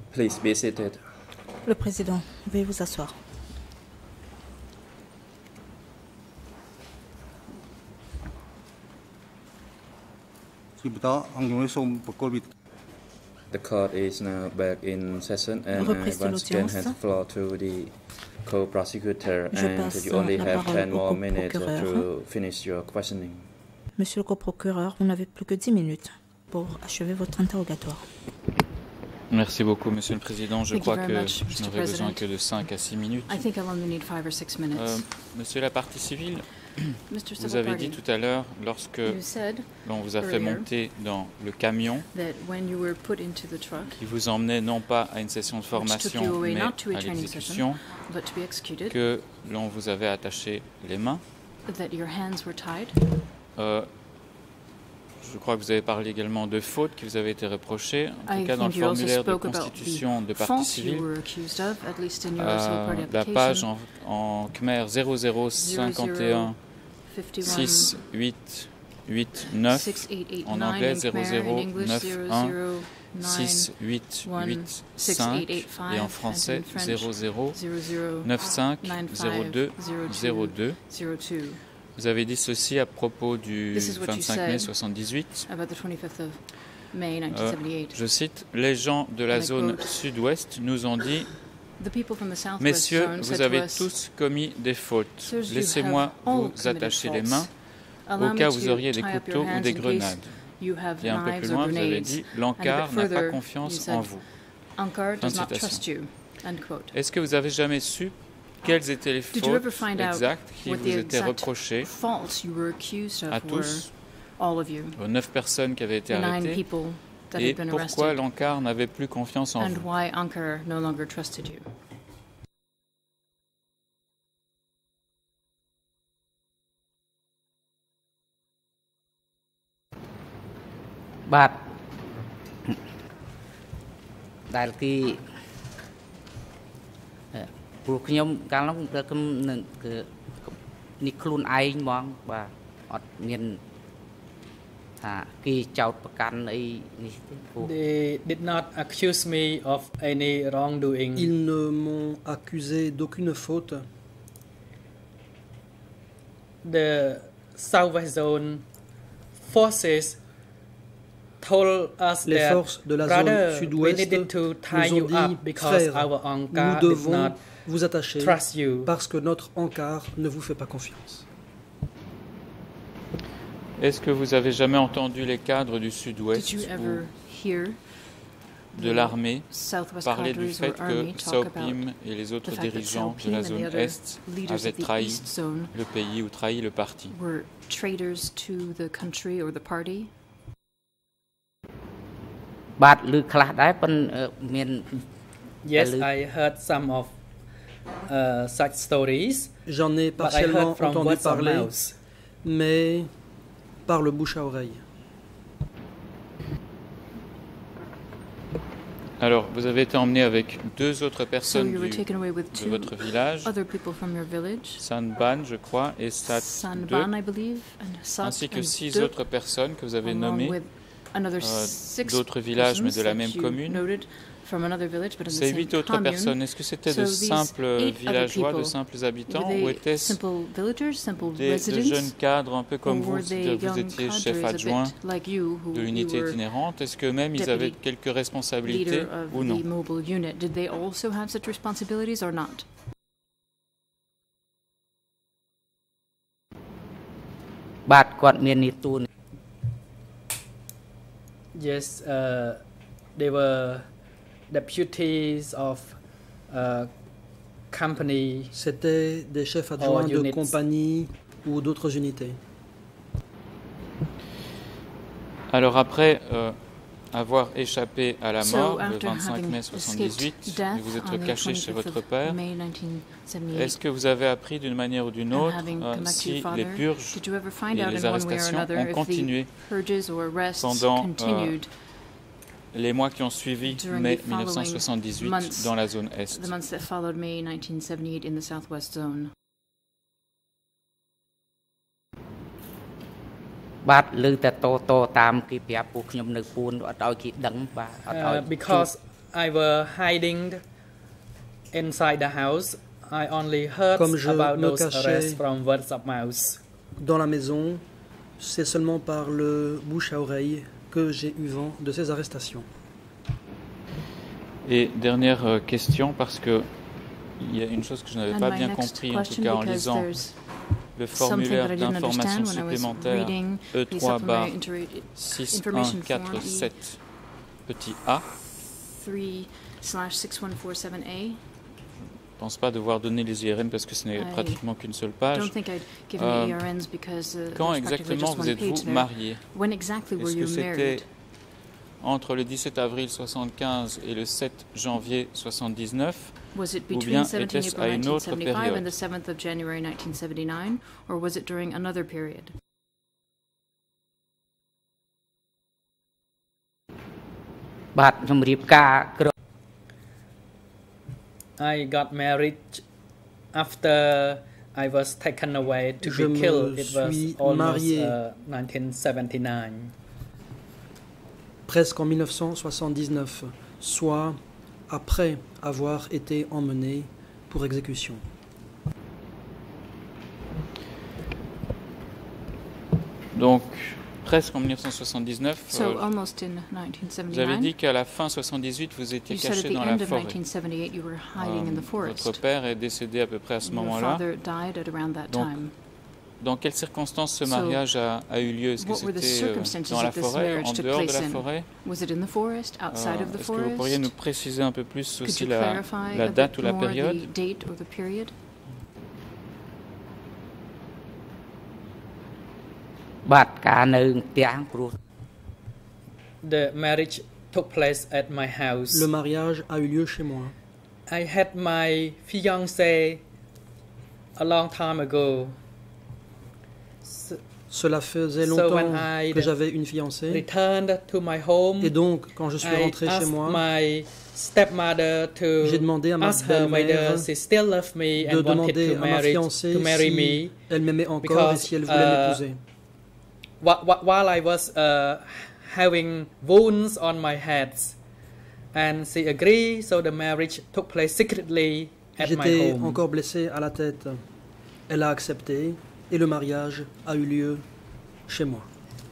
Please be seated. Le président, veuillez vous asseoir. The court is now back in session, and Reprise de once again l'audience. hand the floor to the co-prosecutor, Je and passe you only la have parole 10 au more minutes co-procureur. to finish your questioning. Monsieur le coprocureur, vous n'avez plus que 10 minutes pour achever votre interrogatoire. Merci beaucoup, Monsieur le Président. Je Thank crois you que very much, je Mr. n'aurai besoin President. que de 5 à 6 minutes. I think I'll only need 5 or 6 minutes. Monsieur la partie civile, Mr. vous Civil avez Party, dit tout à l'heure, lorsque you said l'on vous a fait earlier monter dans le camion that when you were put into the truck, qui vous emmenait non pas à une session de took you formation, away mais not to a à training l'exécution, but to be executed, que l'on vous avait attaché les mains. that your hands were tied. Je crois que vous avez parlé également de fautes qui vous avaient été reprochées, en tout I cas dans le think you also formulaire de spoke about constitution de the partie faults you civile. were accused of, at least in your civil party La page application. en Khmer 0051 6 8 8 9 6889 en anglais in Khmer, in English 0091 009 6 8 8 5 et en français 00 00 95 95 02 02 02. 02. Vous avez dit ceci à propos du This is what you 25 mai said 78. about the 25th of May 1978. Je cite, les gens de la And I zone quote, sud-ouest nous ont dit, The people from the southwest messieurs, zone vous said to avez us, tous commis des fautes. "Sirs, you Laissez-moi have all vous committed attacher les faults. mains Allow au me cas où vous to auriez des tie up couteaux your ou hands des in case grenades. you have Et un peu knives plus or loin, vous avez grenades." dit, And a l'encart bit n'a pas further, you confiance said, en vous. Ankar Fin does de not citation. trust you. End quote. Est-ce que vous avez jamais su quelles étaient les Did you ever fautes find out exactes qui what vous the étaient exact reprochées faults you were accused à of were? tous, All of you. aux 9 personnes qui avaient été The 9 arrêtées, people that et had been pourquoi arrested. l'encart n'avait plus confiance en And vous? why Ankar no longer trusted you. But ដែលគេព្រោះខ្ញុំកាលនោះខ្ញុំនឹងគឺនេះខ្លួនឯងហ្មងបាទអត់មានថាគេចោទប្រកាន់អីនេះទេព្រោះ They did not accuse me of any wrongdoing. Ils ne m'ont accusé d'aucune faute. The Southwest Zone forces told us Les that forces de la zone brother, we sud-ouest needed to tie nous you ont dit, up because frère, our nous Ankar did devons not vous attacher trust you. parce que notre encart ne vous fait pas confiance. Est-ce que vous avez jamais entendu les cadres du Did sud-ouest you ou ever hear de l'armée Southwest parler du cadres fait or que army talk Saopim about et les the autres fact that dirigeants de Saopim la and the zone other Est leaders avaient of the trahi East Zone le pays ou trahi le parti? were traitors to the country or the party? បាទឮខ្លះដែរប៉ុន្តែមាន Yes, I heard some of such stories, J'en ai but I partiellement heard from entendu words of parler, mouth. mais par le bouche à oreille. Alors, vous avez été emmené avec deux autres So personnes you were taken away with de two votre village, other people from your village, Sanban, je crois, et Sat Sanban, 2, I believe, and Sat, ainsi que and 6 Duk, autres personnes que vous avez along nommées with another six d'autres villages, mais de la persons même that you commune. noted from another village, but in the Ces same 8 autres commune. personnes, est-ce que c'était So de these simples 8 other villageois, de people, simples Were habitants, ou they étaient-ce simple villagers, simple de jeunes residents, cadres, un peu comme or vous, were they c'est-à-dire vous young étiez chef cadres a adjoint bit like you, who de you l'unité were itinérante? Est-ce qu'eux-mêmes ils avaient deputy quelques responsabilités leader of ou non? the mobile unit? Did they also have such responsibilities or not? បាទគាត់មាននីតួ Yes, they were deputies of company. C'étaient des chefs adjoints de units. compagnie ou d'autres unités. Alors après avoir échappé à la So mort le after 25 having mai escaped 78, death et vous êtes on the caché chez 25th votre of père, May 1978, est-ce que vous avez appris d'une manière ou d'une and autre having come back to your si father, les purges did you ever find et out les in one way or arrestations another ont if continué the purges or arrests pendant continued les mois qui ont suivi during mai the following 1978 months, dans la zone Est? the months that followed May 1978 in the Southwest Zone? បាទឮតែតតាមគេប្រាប់ពួកខ្ញុំនៅពួនអត់ឲ្យគេដឹងបាទអត់ឲ្យ Because I were hiding inside the house, I only heard Comme je about me those cachais arrests from word of mouth. dans la maison, c'est seulement par le bouche à oreille que j'ai eu vent de ces arrestations. Et dernière question, parce que il y a une chose que je n'avais And pas my bien next compris, en tout question, cas en because lisant there's le something formulaire that I didn't d'information understand when I was supplémentaire reading the E3 supplementary information form 6147 petit a. 3/6147A. Je ne pense pas devoir donner les IRN parce que ce n'est I pratiquement qu'une seule I page. don't think I'd given the ERNs because Quand there's practically exactement just vous one êtes-vous page there. marié? When exactly were Est-ce que you c'était married? entre le 17 avril 75 et le 7 janvier 79? Was it Ou between bien 17 était-ce April à une autre 1975 and période? the 7th of January 1979, or was it during another period? I got married after I was taken away to Je be me killed. It was suis almost marié 1979. presque en 1979, soit après avoir été emmené pour exécution. Donc, presque en 1979, So almost in vous avez 1979. dit qu'à la fin 78, vous étiez You said at caché the dans la end of forêt. 1978 you were hiding in the Votre forest. père est décédé à peu près à ce Your moment-là. father died at around that Donc, time. Dans quelles circonstances ce So, mariage a eu lieu? Est-ce que what were the c'était circumstances dans la that this forêt, marriage en took dehors de place la in? forêt? Was it in the forest, outside of the Est-ce que vous pourriez nous forest? préciser un peu plus Could aussi you la clarify a date bit ou la more période? the date or the period? The marriage took place at my house. Le mariage a eu lieu chez moi. I had my fiancée a long time ago. Cela faisait So longtemps when I que j'avais une fiancée. returned to my home, Et donc, quand je suis I rentré chez asked moi, my stepmother to j'ai demandé à ma ask her belle-mère whether she still loved me de and wanted demander to à ma marry fiancée me. si elle m'aimait encore et Because, si elle voulait m'épouser. While I was having wounds on my head, and she agreed, so the marriage took place secretly at my J'étais home. encore blessé à la tête. Elle a accepté et le mariage a eu lieu chez moi.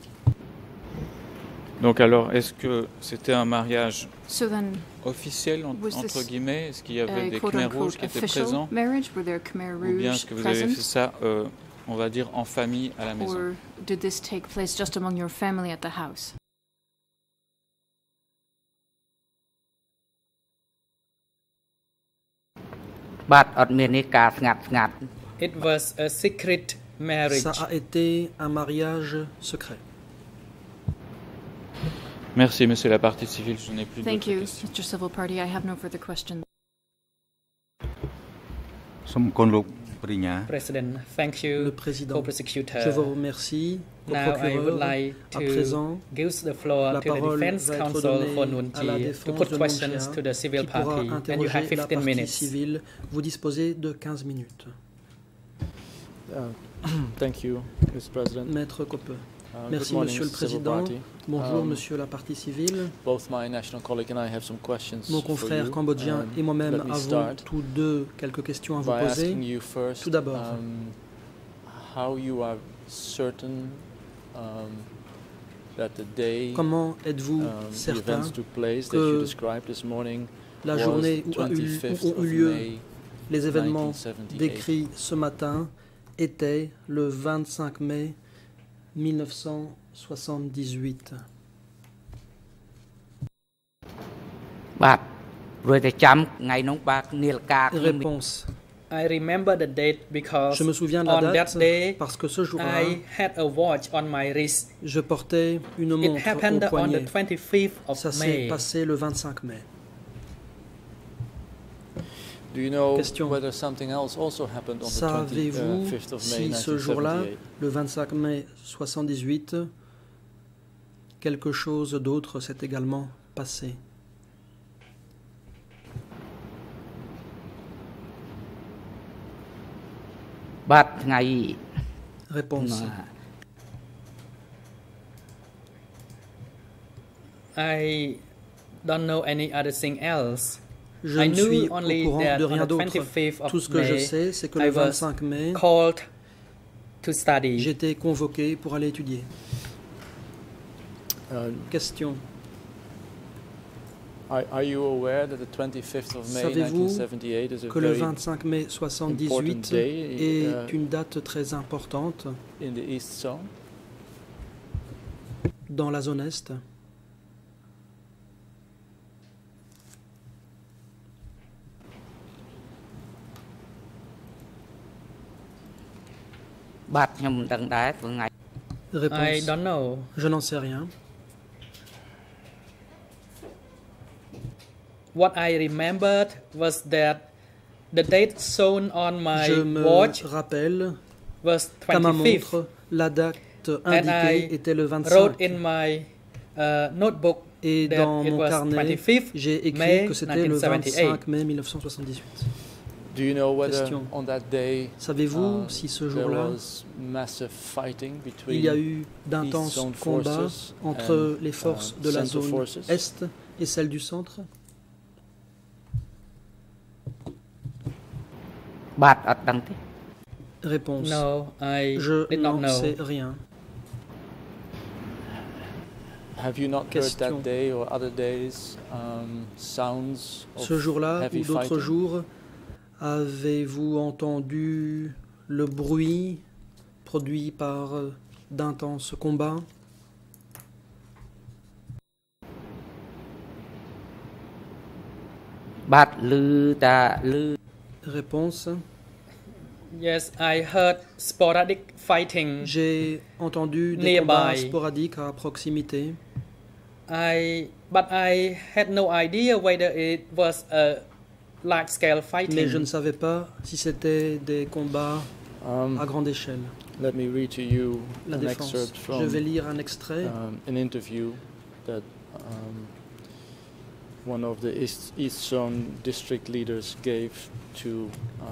Donc alors, est-ce que c'était un mariage So then, officiel, Was entre this guillemets? Est-ce qu'il y avait a des Khmer rouges quote-unquote qui étaient official présents? marriage? Were there Khmer Ou bien est-ce Rouge que vous avez fait present? ça, on va dire, en famille à la maison? Or did this take place just among your family at the house? It was a secret marriage. Ça a été un mariage secret. Merci, monsieur la partie civile, je n'ai plus Thank d'autres you, questions. Mr. Civil Party. I have no further questions. សូមអរគុណលោកប្រញ្ញា President, thank you, Le président, co-prosecutor. je vous remercie. Au Now I would procureur, like à to présent, give the floor la to the parole defense va être counsel donnée for à la Nunchi to défense put de questions Nunchia, to the civil qui pourra party, and you interroger have la 15 partie minutes. civile. Vous disposez de 15 minutes. Thank you, Mr. President. Maître Coppe. Good Merci, morning, Monsieur le Mr. Civil Président. Party. Bonjour, Monsieur la partie civile. Both my national colleague and I have some questions Mon for confrère you. cambodgien et moi-même let me avons start tous deux quelques questions à vous by poser. asking you first, Tout d'abord, how you are certain that the day comment êtes-vous the certain events took place that que you described this morning la was journée où, 25th ont of eu lieu May les événements 1978? décrits ce matin était le 25 mai 1978. Réponse. I remember the date because Je me souviens de la on that date day parce que ce jour-là, I had a watch on my wrist. je portais une It montre happened au on the poignet. 25th of Ça s'est May. passé le 25 mai. Do you know Question. whether something else also happened on the Savez-vous 25th of May si ce jour-là, 1978? le 25 mai 78, quelque chose d'autre s'est également passé? Réponse. I don't know any other thing else. Je I ne knew suis only au courant that de on rien the d'autre. 25th of Tout ce que je May, sais, c'est que I le was 25 mai, called to study. j'étais convoqué pour aller étudier. Question. Are you aware that the 25th of May Savez-vous 1978 is a que le very 25 mai important 78 day est une date très importante in the East Zone? dans la zone Est? Réponse. I don't know. Je n'en sais rien. What I remembered was that the date shown on my Je me watch rappelle was qu'à ma 25th. montre, la date And indiquée I était le wrote 25. in my notebook Et that dans it mon was carnet, 25th j'ai écrit May que c'était le 1978. 25 mai 1978. Do you know whether Question. on that day Savez-vous si ce there jour-là, was massive fighting between il y a eu d'intenses East Zone combats forces entre and, les forces de la Central zone forces? Est et celles du centre? Réponse. No, I Je did not n'en know. sais rien. Have you not heard Question. that day or other days sounds of Ce jour-là heavy ou d'autres fighting? jours, avez-vous entendu le bruit produit par d'intenses combats? Réponse. Yes, I heard sporadic fighting. J'ai entendu des Nearby. combats sporadiques à proximité, But I had no idea whether it was a large-scale fighting. mais je ne savais pas si c'était des combats à grande échelle. Let me read to you La an défense. excerpt Je from vais lire un extrait an interview that one of the East Zone district leaders gave to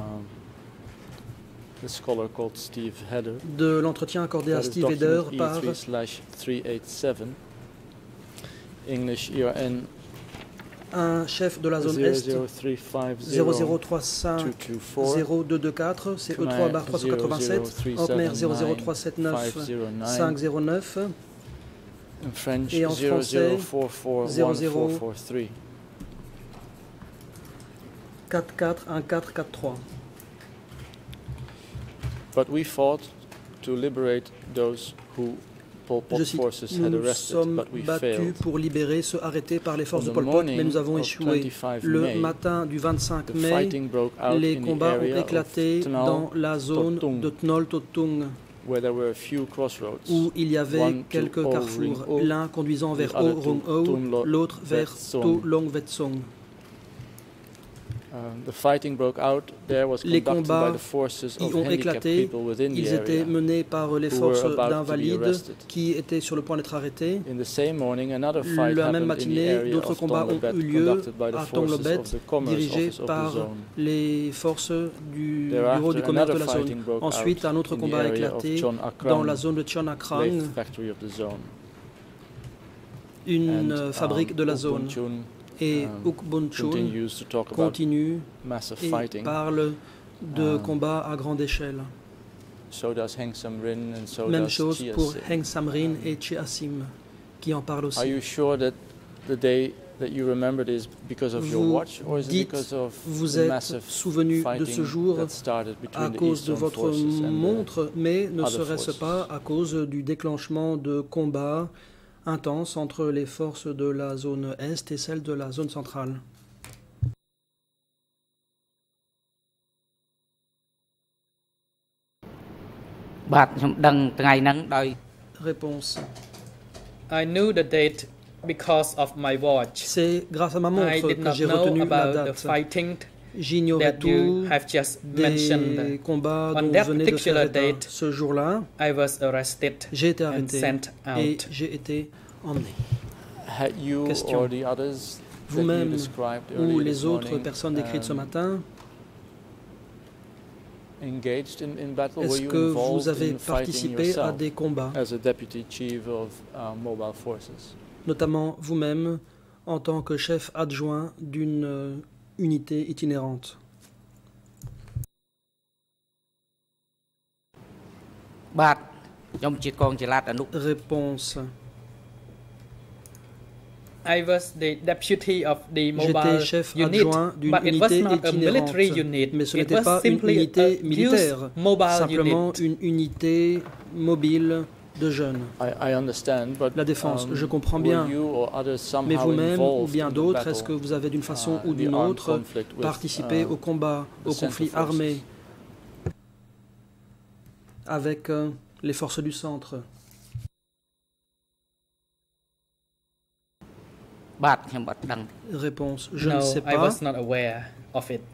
a scholar called Steve Heder. de l'entretien accordé à That is Steve Heder document par E3/387, English ERN un chef de la zone Est 00350 00350-0224, c'est E3/387, Orkmer 00379-509, in French Et en français, 00441443. 441443. But we fought to liberate those who Pol Pot Je cite, forces had nous arrested, sommes but we battus failed. pour libérer ceux arrêtés par les forces On de the Pol Pot, mais nous avons morning échoué. of 25 Le May, matin du 25 The mai, fighting broke out les in the combats ont area éclaté of Tnal, dans la zone Totung, de Tnol-Totung, where there were a few crossroads. où il y avait One to quelques O carrefours, Ring O, l'un conduisant vers the other O to Rung O, Tunlo l'autre vers Vetsong. To Long Vetsong. The fighting broke out there was Les conducted combats by the forces y of ont handicapped éclaté. people within the Ils étaient area. menés par les who forces were about to be d'invalides arrested. qui étaient sur le point d'être arrêtés. In the same morning, another fight La même happened in the matinée, area d'autres of combats ont Tonglobet, eu lieu conducted by the à forces Tonglobet, of the commerce dirigés office of the par zone. les forces du Thereafter, bureau du commerce de another la zone. fighting broke Ensuite, out un autre in the combat a area of éclaté Chon Akrang, dans la zone de Chonakrang, lathe factory of the zone. une And, fabrique de la zone. Ukbunchun, Et Uk Bun Chun continues to talk about continue massive et fighting. parle de combats à grande échelle. So does Heng Samrin and so Même does chose Chia pour Sim. Heng Samrin et Chiasim, qui en parlent Are aussi. you sure that the day that you remembered is because of your Vous watch, or is it dites, because of vous the êtes massive souvenu de fighting ce jour that started à between the cause East de Zone votre forces and montre, mais ne other serait-ce forces? pas à cause du déclenchement de combats intenses entre les forces de la zone Est et celles de la zone centrale? Réponse. I knew the date because of my watch. C'est grâce à ma I montre did que not j'ai know retenu la about the date. fighting J'ignorais that you tout have just des mentioned. combats On dont that vous venez de faire particular état. date, Ce jour-là, I was arrested j'ai été and arrêté sent et out. j'ai été emmené. Had you Question. or the others that you Vous-même described ou earlier les this autres morning, personnes décrites ce matin, engaged in battle? Were est-ce you que vous involved avez in fighting participé à yourself des combats, as a deputy chief of mobile forces? notamment vous-même en tant que chef adjoint d'une unité itinérante. Réponse. I was the deputy of the mobile J'étais chef unit, adjoint d'une but it was unité not a military itinérante, unit. mais ce It n'était was pas une simply unité a militaire, youth mobile simplement unit. une unité mobile de jeunes. I understand, but La défense, je comprends were bien. you or others somehow Mais vous-même ou involved bien in the d'autres, est-ce battle, que vous avez d'une façon ou the d'une armed autre conflict with, participé au combat, the au Central conflit Forces? armé avec les forces du centre? Réponse, je ne No, sais I pas. was not aware of it.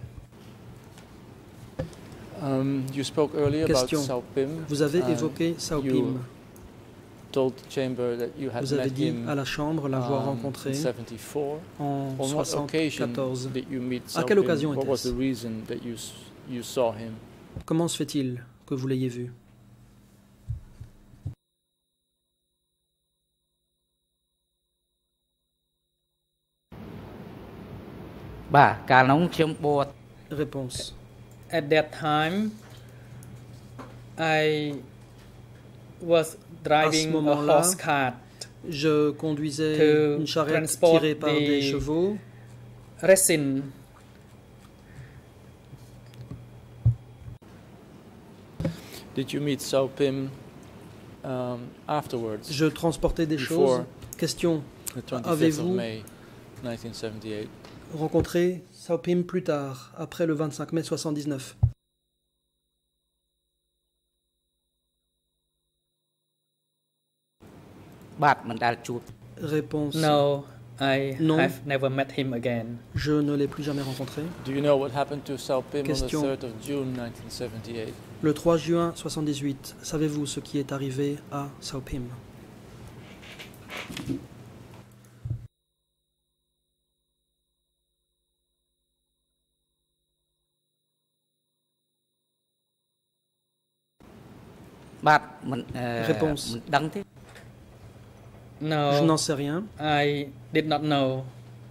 You spoke earlier Question. about Sao Pim. Vous avez évoqué Sao you Pim. told the chamber that you had Vous avez met dit him à la Chambre l'avoir in rencontré 74. en On what occasion 74. did you meet À Sao quelle Pim? occasion What was était-ce? the reason that you saw him? Comment se fait-il que vous l'ayez vu? Réponse. At that time, I was driving a moment-là, horse cart. Je conduisais To une charrette transport tirée par des the chevaux. Resin. Did you meet Sao Pim afterwards? Je transportais des Before choses. Question. The 25th of Avez-vous May 1978. rencontré Sao Pim plus tard, après le 25 mai 79? Réponse. No, I Non. have never met him again. Je ne l'ai plus jamais rencontré. Do you know what happened to Sao Pim Question. on the 3rd of June 1978? Le 3 juin 78, savez-vous ce qui est arrivé à Sao Pim? Réponse. No, Je n'en sais rien. I did not know.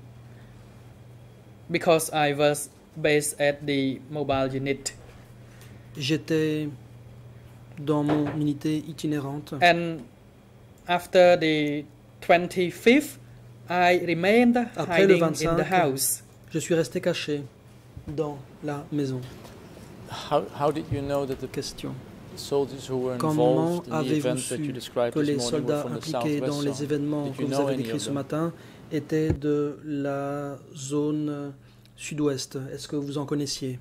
Because I was based at the mobile unit. J'étais dans mon unité itinérante. And after the 25th, I remained Après le hiding in 25, the house. Je suis resté caché dans la maison. How did you know that the Question. soldiers who were Comment involved in the avez-vous event that you su described que this les morning were soldats from the impliqués dans southwest les zone? événements Did que you vous know avez any décrits of ce them? matin étaient de la zone sud-ouest? Est-ce que vous en connaissiez?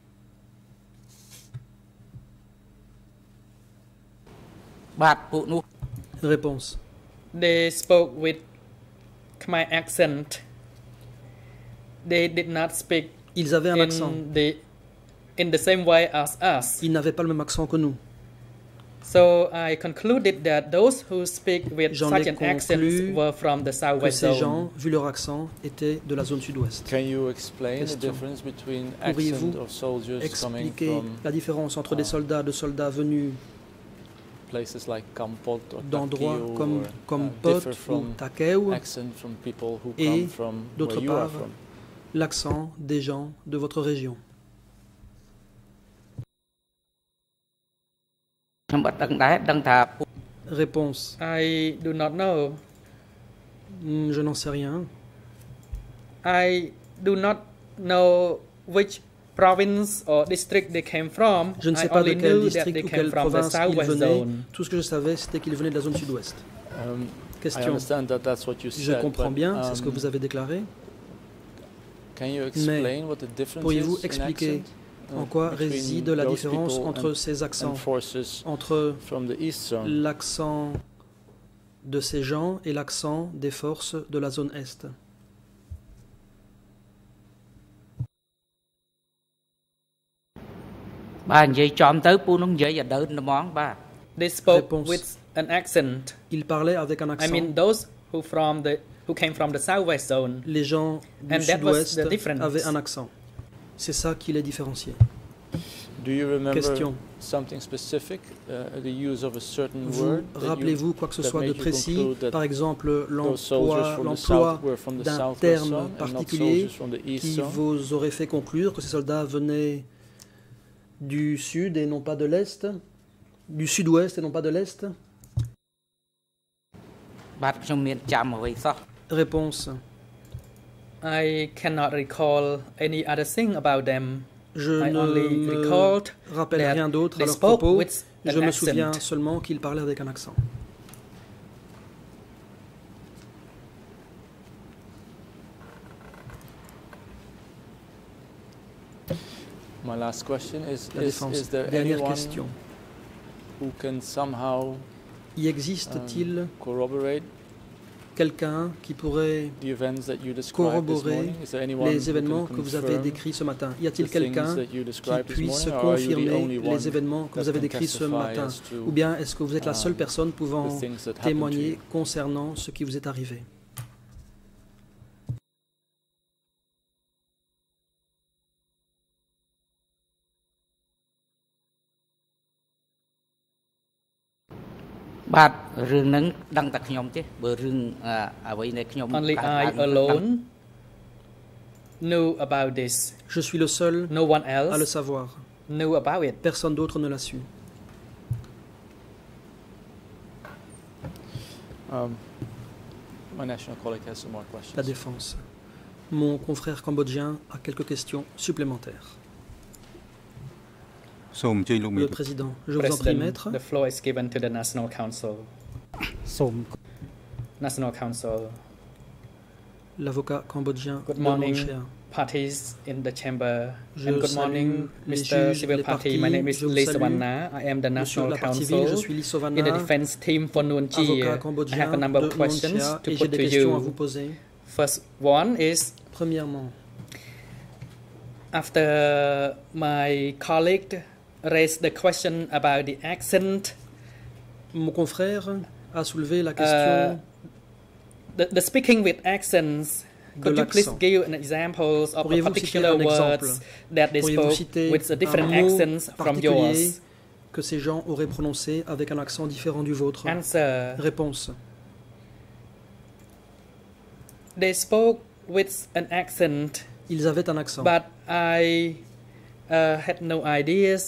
Réponse. They spoke with Khmer accent. They did not speak Ils avaient un accent. in the same way as us. Ils n'avaient pas le même accent que nous. So I concluded that those who speak with J'en such ai an accent conclu were from the Que southwest ces zone. gens, vu leur accent, étaient de la zone sud-ouest. Can you explain the Question. difference between Pourriez-vous accent of soldiers coming Expliquer from la différence entre des soldats venus places like Kampot or d'endroits Takeo comme or, Pot differ ou from Takeo, accent from people who et come from d'autre where you are part, from? l'accent des gens de votre région? Réponse. I do not know. Je n'en sais rien. I do not know which province or district they came from. Je ne sais I pas de only quel knew that district they ou came quelle from the province ils southwest venaient. zone. Tout ce que je savais, c'était qu'ils venaient de la zone sud-ouest. I Question. understand that that's what you Je said, comprends but, bien, c'est ce que vous avez déclaré. Can you explain what the difference Pourriez-vous is in expliquer accent, en quoi between réside la those différence people entre and- ces accents, and forces entre from the east zone? l'accent de ces gens et l'accent des forces de la zone Est? They spoke Réponse. with an accent. Ils parlaient avec un I accent. mean those who came from the southwest zone. Les gens du And that was sud-ouest the difference. avaient un accent. C'est ça qui les différenciait. Do you remember Question. something specific, the use of a certain Vous word? that you- rappelez-vous quoi que ce that soit de made you précis, conclude that par exemple those soldiers from the south were from the d'un southwest terme zone and not particulier soldiers from the east qui zone? vous aurait fait conclure que ces soldats venaient du sud et non pas de l'est, du sud-ouest et non pas de l'est? បាទខ្ញុំមានចាំអ្វីសោះ Réponse. I cannot recall any other thing about them. Je I ne only me recalled rappelle that rien d'autre à they leur spoke propos. with Je an me accent. souviens seulement qu'ils parlaient avec un accent. My last question is, La défense. is there Dernière anyone question. who can somehow Y existe-t-il corroborate quelqu'un qui pourrait the events that you described this corroborer morning? Is there anyone who les can événements que vous avez confirm décrits ce matin? Y a-t-il the quelqu'un things that you qui described this puisse morning, or are you the confirmer only one les événements que that vous avez can décrits ce testify matin? as to, Ou bien est-ce que vous êtes la seule personne pouvant the things that happened to témoigner you? concernant ce qui vous est arrivé? បាទរឿងហ្នឹងដឹងតែខ្ញុំទេបើរឿងអ្វីដែលខ្ញុំ Only កើត I ឡើង alone knew about this. Je suis le seul No one else à le savoir. knew about it. Personne d'autre ne l'a su. My national colleague has some more questions. La défense. Mon confrère cambodgien a quelques questions supplémentaires. សូមអញ្ជើញលោកមេ Le président, je vous en prie, President, maître. the floor is given to the National Council. សូម National Council, L'avocat cambodgien Good de morning. Monchea. parties in the chamber. Je And good salue morning, les Mr. juges, Civil les Party. partis. My name is Je vous Lee salue. Savanna. I am the Monsieur National la partie Council civile, je suis Lee in the Savannah, defense team for Nuon Chea. avocat I have cambodgien a number de of questions Monchea, to et j'ai put des to questions à vous you. poser. First one is Premièrement, after my colleague raised the question about the accent, mon confrère a soulevé la question the speaking with accents. de Could you please l'accent. give an examples of a Pourriez-vous particular citer un exemple? words that they Pourriez-vous spoke citer with a different un mot accents from particulier yours? que ces gens auraient prononcé avec un accent différent du vôtre? Answer. Réponse. They spoke with an accent, Ils avaient un accent. but I had no ideas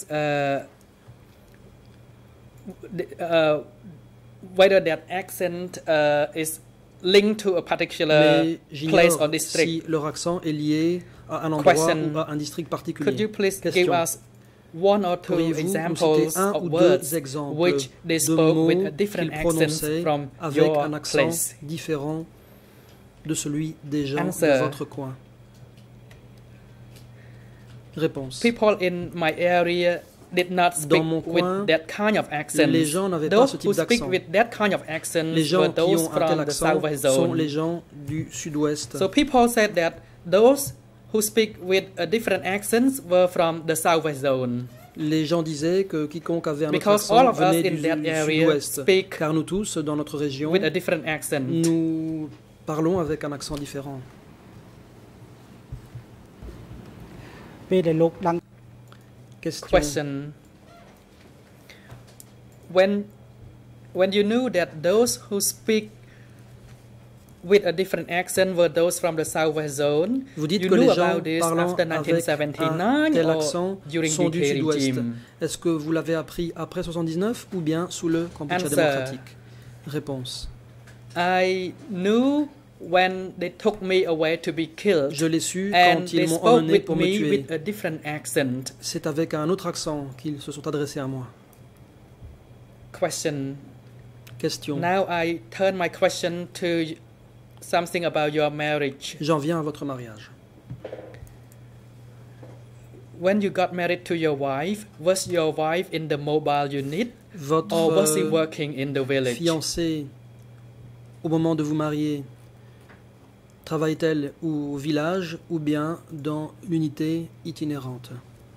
whether that accent is linked to a particular Mais place or j'ignore district. si leur accent est lié à un endroit Question. ou à un district particulier. Could you please give Question. us one or two Pourriez-vous nous examples citer un of ou words deux exemples which they de spoke mots with a different qu'ils accent prononçaient from avec your un accent place? différent de celui des gens Answer. de votre coin? Réponse. People in my area did not speak mon coin, with that kind of accent. les gens n'avaient pas Those ce who type speak d'accent. with that kind of accent Les gens were qui those ont un tel from the accent southwest sont zone. les gens du sud-ouest. So people said that those who speak with a different accents were from the southwest zone. Les gens disaient que quiconque avait un autre Because accent all of us venait in du that area sud-ouest. speak Car nous tous, dans notre région, with a different accent. nous parlons avec un accent différent. ពេលដែលលោកដឹង Question. Question. When you knew that those who speak with a different accent were those from the southwest zone, Vous dites you que knew les gens about this parlant after avec un 1979 tel or accent during sont the du sud-ouest. regime? Est-ce que vous l'avez appris après 79 ou bien sous le Cambodge Answer. démocratique? Réponse. I knew when they took me away to be killed, Je l'ai su and quand they ils m'ont spoke emmené with pour me me tuer. with a different accent. C'est avec un autre accent qu'ils se sont adressés à moi. Question. Question. Now I turn my question to something about your marriage. J'en viens à votre mariage. When you got married to your wife, was your wife in the mobile unit Votre or was she working in the village? fiancée, au moment de vous marier, travaille-t-elle au village ou bien dans l'unité itinérante?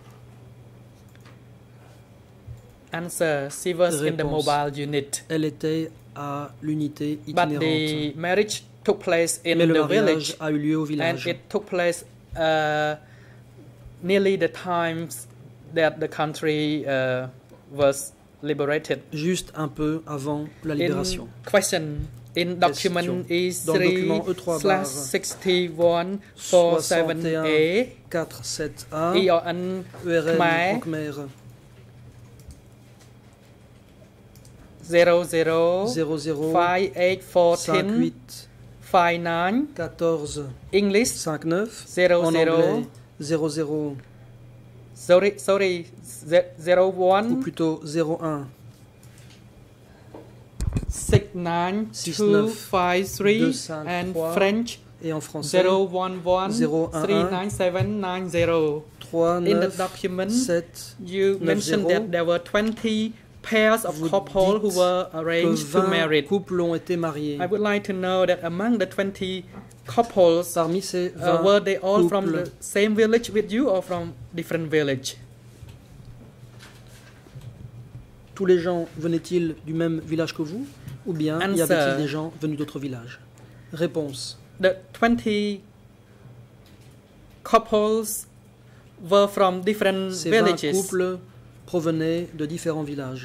Answer. She was in the Réponse. mobile unit. Elle était à l'unité But itinérante. the marriage took place in Mais le the mariage village, a eu lieu au and village. it took place nearly the times that the country was liberated. Juste un peu avant la libération. Question. In document Dans le document E3/ E3/61 47A 47A ERN ERN Khmer en Khmer 00 00 5814 59 14 English 59 00 en anglais 00 sorry 01 ou plutôt 01 69253 and French et en français 011 39790. In the document, you mentioned that there were 20 pairs of couples who were arranged to marry. Couples ont été mariés. I would like to know that among the 20 couples, parmi ces 20 were they all from couples, the same village with you or from different village? Tous les gens venaient-ils du même village que vous ou bien y avait-il des gens venus d'autres villages? Réponse. The 20 couples were from different Ces 20 villages. couples provenaient de différents villages.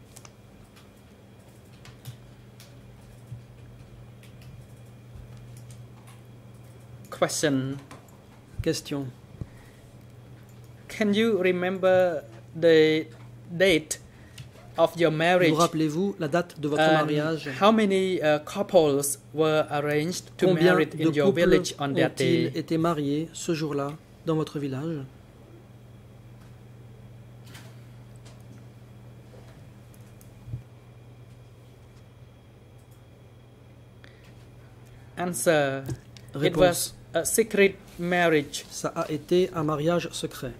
Question. Question. Can you remember the date of your marriage? Vous rappelez-vous la date de votre mariage? How many couples were arranged to Combien marry de in your couples village on that ont-ils day? été mariés ce jour-là dans votre village? Answer. Réponse. It was a secret marriage. Ça a été un mariage secret.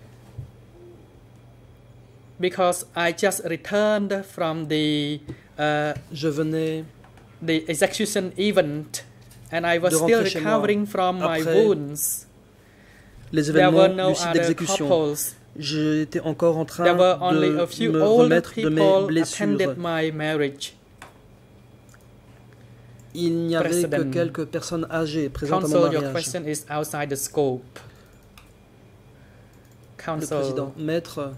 Because I just returned from the Je venais the execution event and I was de still rentrer chez moi recovering from my après wounds. les There were événements no du site other d'exécution. couples. J'étais encore en train There were only a de few me older remettre de mes people blessures. attended my marriage. Il n'y avait que President. quelques personnes âgées présentes à mon Counsel, your mariage. question is outside the scope. Le Counsel, président, maître,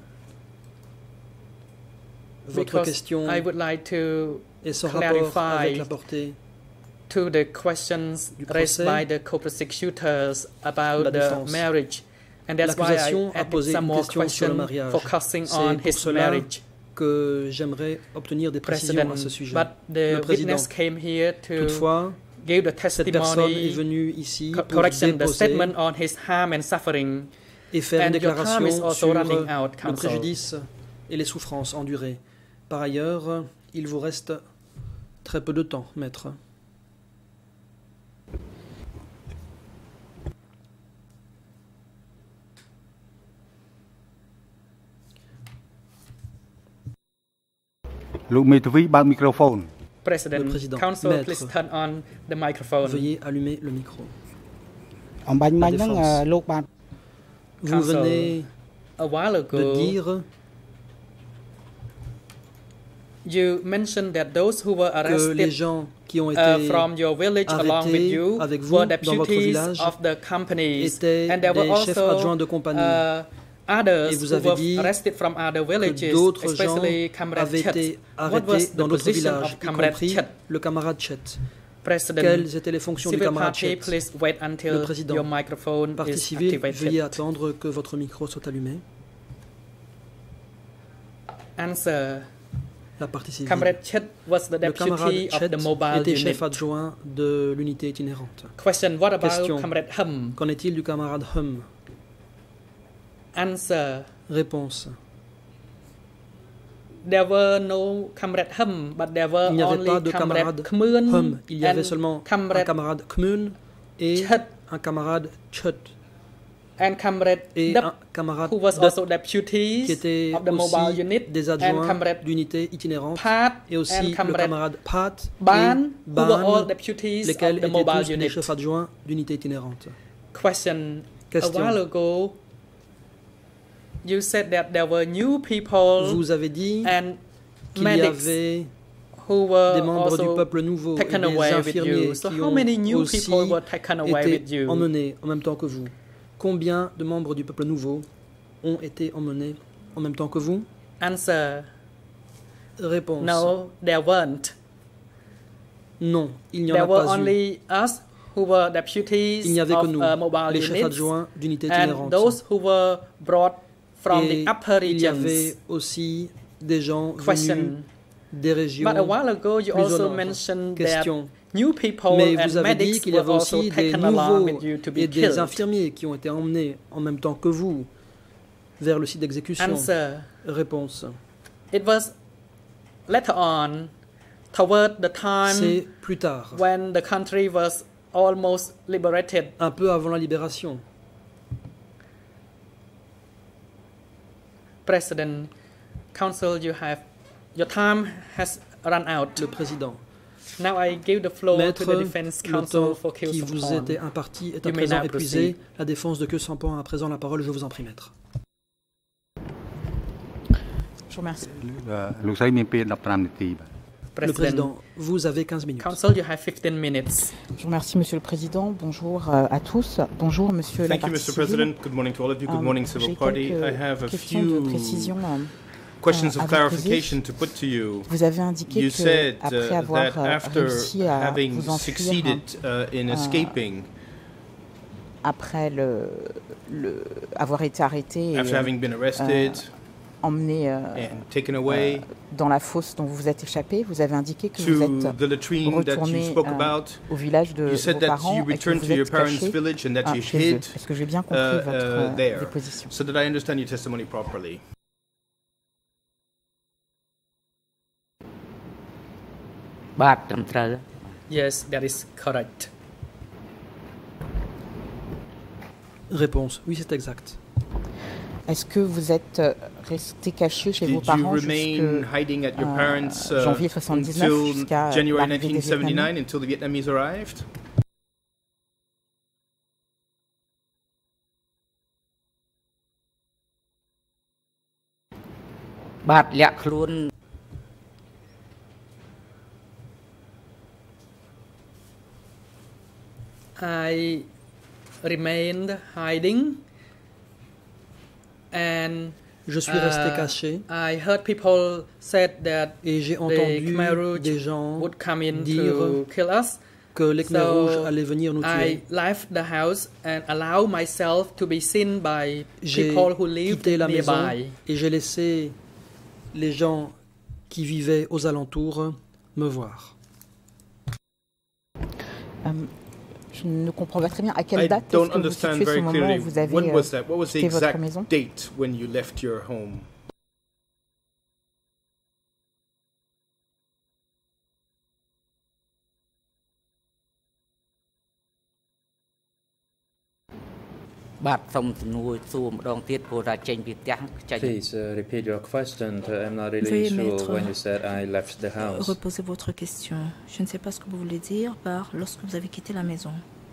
votre because question I would like to est sans rapport avec clarify la portée to the questions du raised procès. by the co-prosecutors about La the défense. marriage. And that's why I L'accusation a added posé some une more question sur le questions mariage. focusing C'est on pour his cela marriage. que j'aimerais obtenir des précisions President, à ce sujet. but the Le président, witness came here to toutefois, give the cette personne est testimony, venue ici pour correction, the déposer statement on his harm and suffering. et faire une And your time is déclaration also sur running out, le counsel. préjudice et les souffrances endurées. Par ailleurs, il vous reste très peu de temps, maître. លោកមេធាវីបើកមីក្រូហ្វូន President, Le président, counsel, maître. please turn on the microphone. Veuillez allumer le micro. អំបញ្ញមិញហ្នឹង défense. លោកបាន Vous Counsel, venez a while ago, de dire you mentioned that those who were que les arrested gens qui ont été from your village along with arrêtés you avec vous were dans votre deputies village of the companies, étaient and there were des chefs also adjoints de compagnie. others Et vous who avez were dit arrested from other que villages, d'autres gens especially Comrade avaient Chet. été What arrêtés was the dans d'autres position villages, of y Comrade compris Chet? le camarade Chet. President, Quelles étaient les fonctions du civil camarade party, Chet? please wait until Le président, your microphone Partie is civile, activated. veuillez attendre que votre micro soit allumé. Answer. La partie civile. Comrade Chet was the Le camarade deputy of Chet the mobile était unit. chef adjoint de l'unité itinérante. Question, what about Question. Comrade Hum? Qu'en est-il du camarade Hum? Answer. Réponse. There were no Comrade Hum, but there were Il n'y avait only pas de Comrade camarade Khmun Hum. Il y avait and seulement un Comrade camarade Khmun et Chet un camarade Chet and Comrade et Dup, un camarade who was Dup, also deputies qui était of the mobile aussi unit, des and adjoints Comrade d'unité itinérante Pat et aussi and le Comrade camarade Pat Ban, et who were all Ban, deputies lesquels of the étaient mobile tous des unit. chefs adjoints d'unité itinérante. Question. Question. A while ago, you said that there were new people Vous avez dit and qu'il y medics avait who were des membres du also peuple nouveau et taken des away with infirmiers you. So qui how ont many new aussi people were taken away with été you? emmenés en même temps que vous. Combien de membres du peuple nouveau ont été emmenés en même temps que vous? Answer. Réponse. No, there weren't. Non, il n'y en There a were pas eu. only us who were deputies Il n'y avait que of nous, mobile les chefs units, adjoints d'unités and itinérantes. those who were brought from Et the upper il y regions. avait aussi des gens venus Question. des régions But a while ago, you plus au also nord. mentioned Question. that new people Mais and vous avez dit medics qu'il y were avait also aussi des taken along nouveaux with you to be et des killed. infirmiers qui ont été emmenés en même temps que vous vers le site d'exécution. Answer. Réponse. It was later on, toward the time C'est plus tard, when the country was almost liberated. un peu avant la libération. President, Council, your time has run out. Le président. Now I give the floor Maître, to the Defense le Council temps for qui vous Kyusampan. était imparti est à You may présent now épuisé. proceed. La défense de Kyusampan a à présent la parole. Je vous en prie, maître. Je vous remercie. លោកស្រីមានពេល15នាទីបាទ Le président, vous avez 15 minutes. Council, you have 15 minutes. Je vous remercie, Monsieur le Président. Bonjour à tous. Bonjour, Monsieur la Thank you, partie Mr. civile. President. Good morning to all of you. Good morning, Civil J'ai Party. I quelques have a questions de few précision questions à of vous clarification poser. to put to you. Vous avez indiqué You que said après avoir that after réussi à having vous enfuir succeeded in escaping, après avoir été arrêté et after having been arrested emmené and taken away dans la fosse dont vous vous êtes échappé, vous avez indiqué que to vous êtes the latrine that you retourné spoke about, au village de you said vos that parents you et que returned vous to your êtes parents' caché village and that you chez eux. hid Est-ce que j'ai bien compris votre there, déposition? so that I understand your testimony properly. Yes, that is correct. Réponse. Oui, c'est exact. Est-ce que vous êtes resté caché chez vos Did you parents remain hiding at your parents janvier 79 until jusqu'à January l'arrivée des 1979, Vietnamiens? until the Vietnamese arrived? I remained hiding and Je suis resté caché I heard people said that et j'ai the entendu Khmer Rouge des gens would come in dire to kill us. que les Khmer So rouges allaient venir nous I tuer. left the house and allowed myself to be seen by J'ai people who lived quitté la maison nearby. et j'ai laissé les gens qui vivaient aux alentours me voir. Je ne comprends pas très bien. À quelle I date est-ce don't que vous understand situez ce very moment où clearly. vous avez When was that? What was the quitté votre exact maison? date when you left your home? Please repeat your question. I'm not really Veuillez, sure maître, when you said I left the house. Reposez votre question. Je ne sais pas ce que vous voulez dire par lorsque vous avez quitté la maison.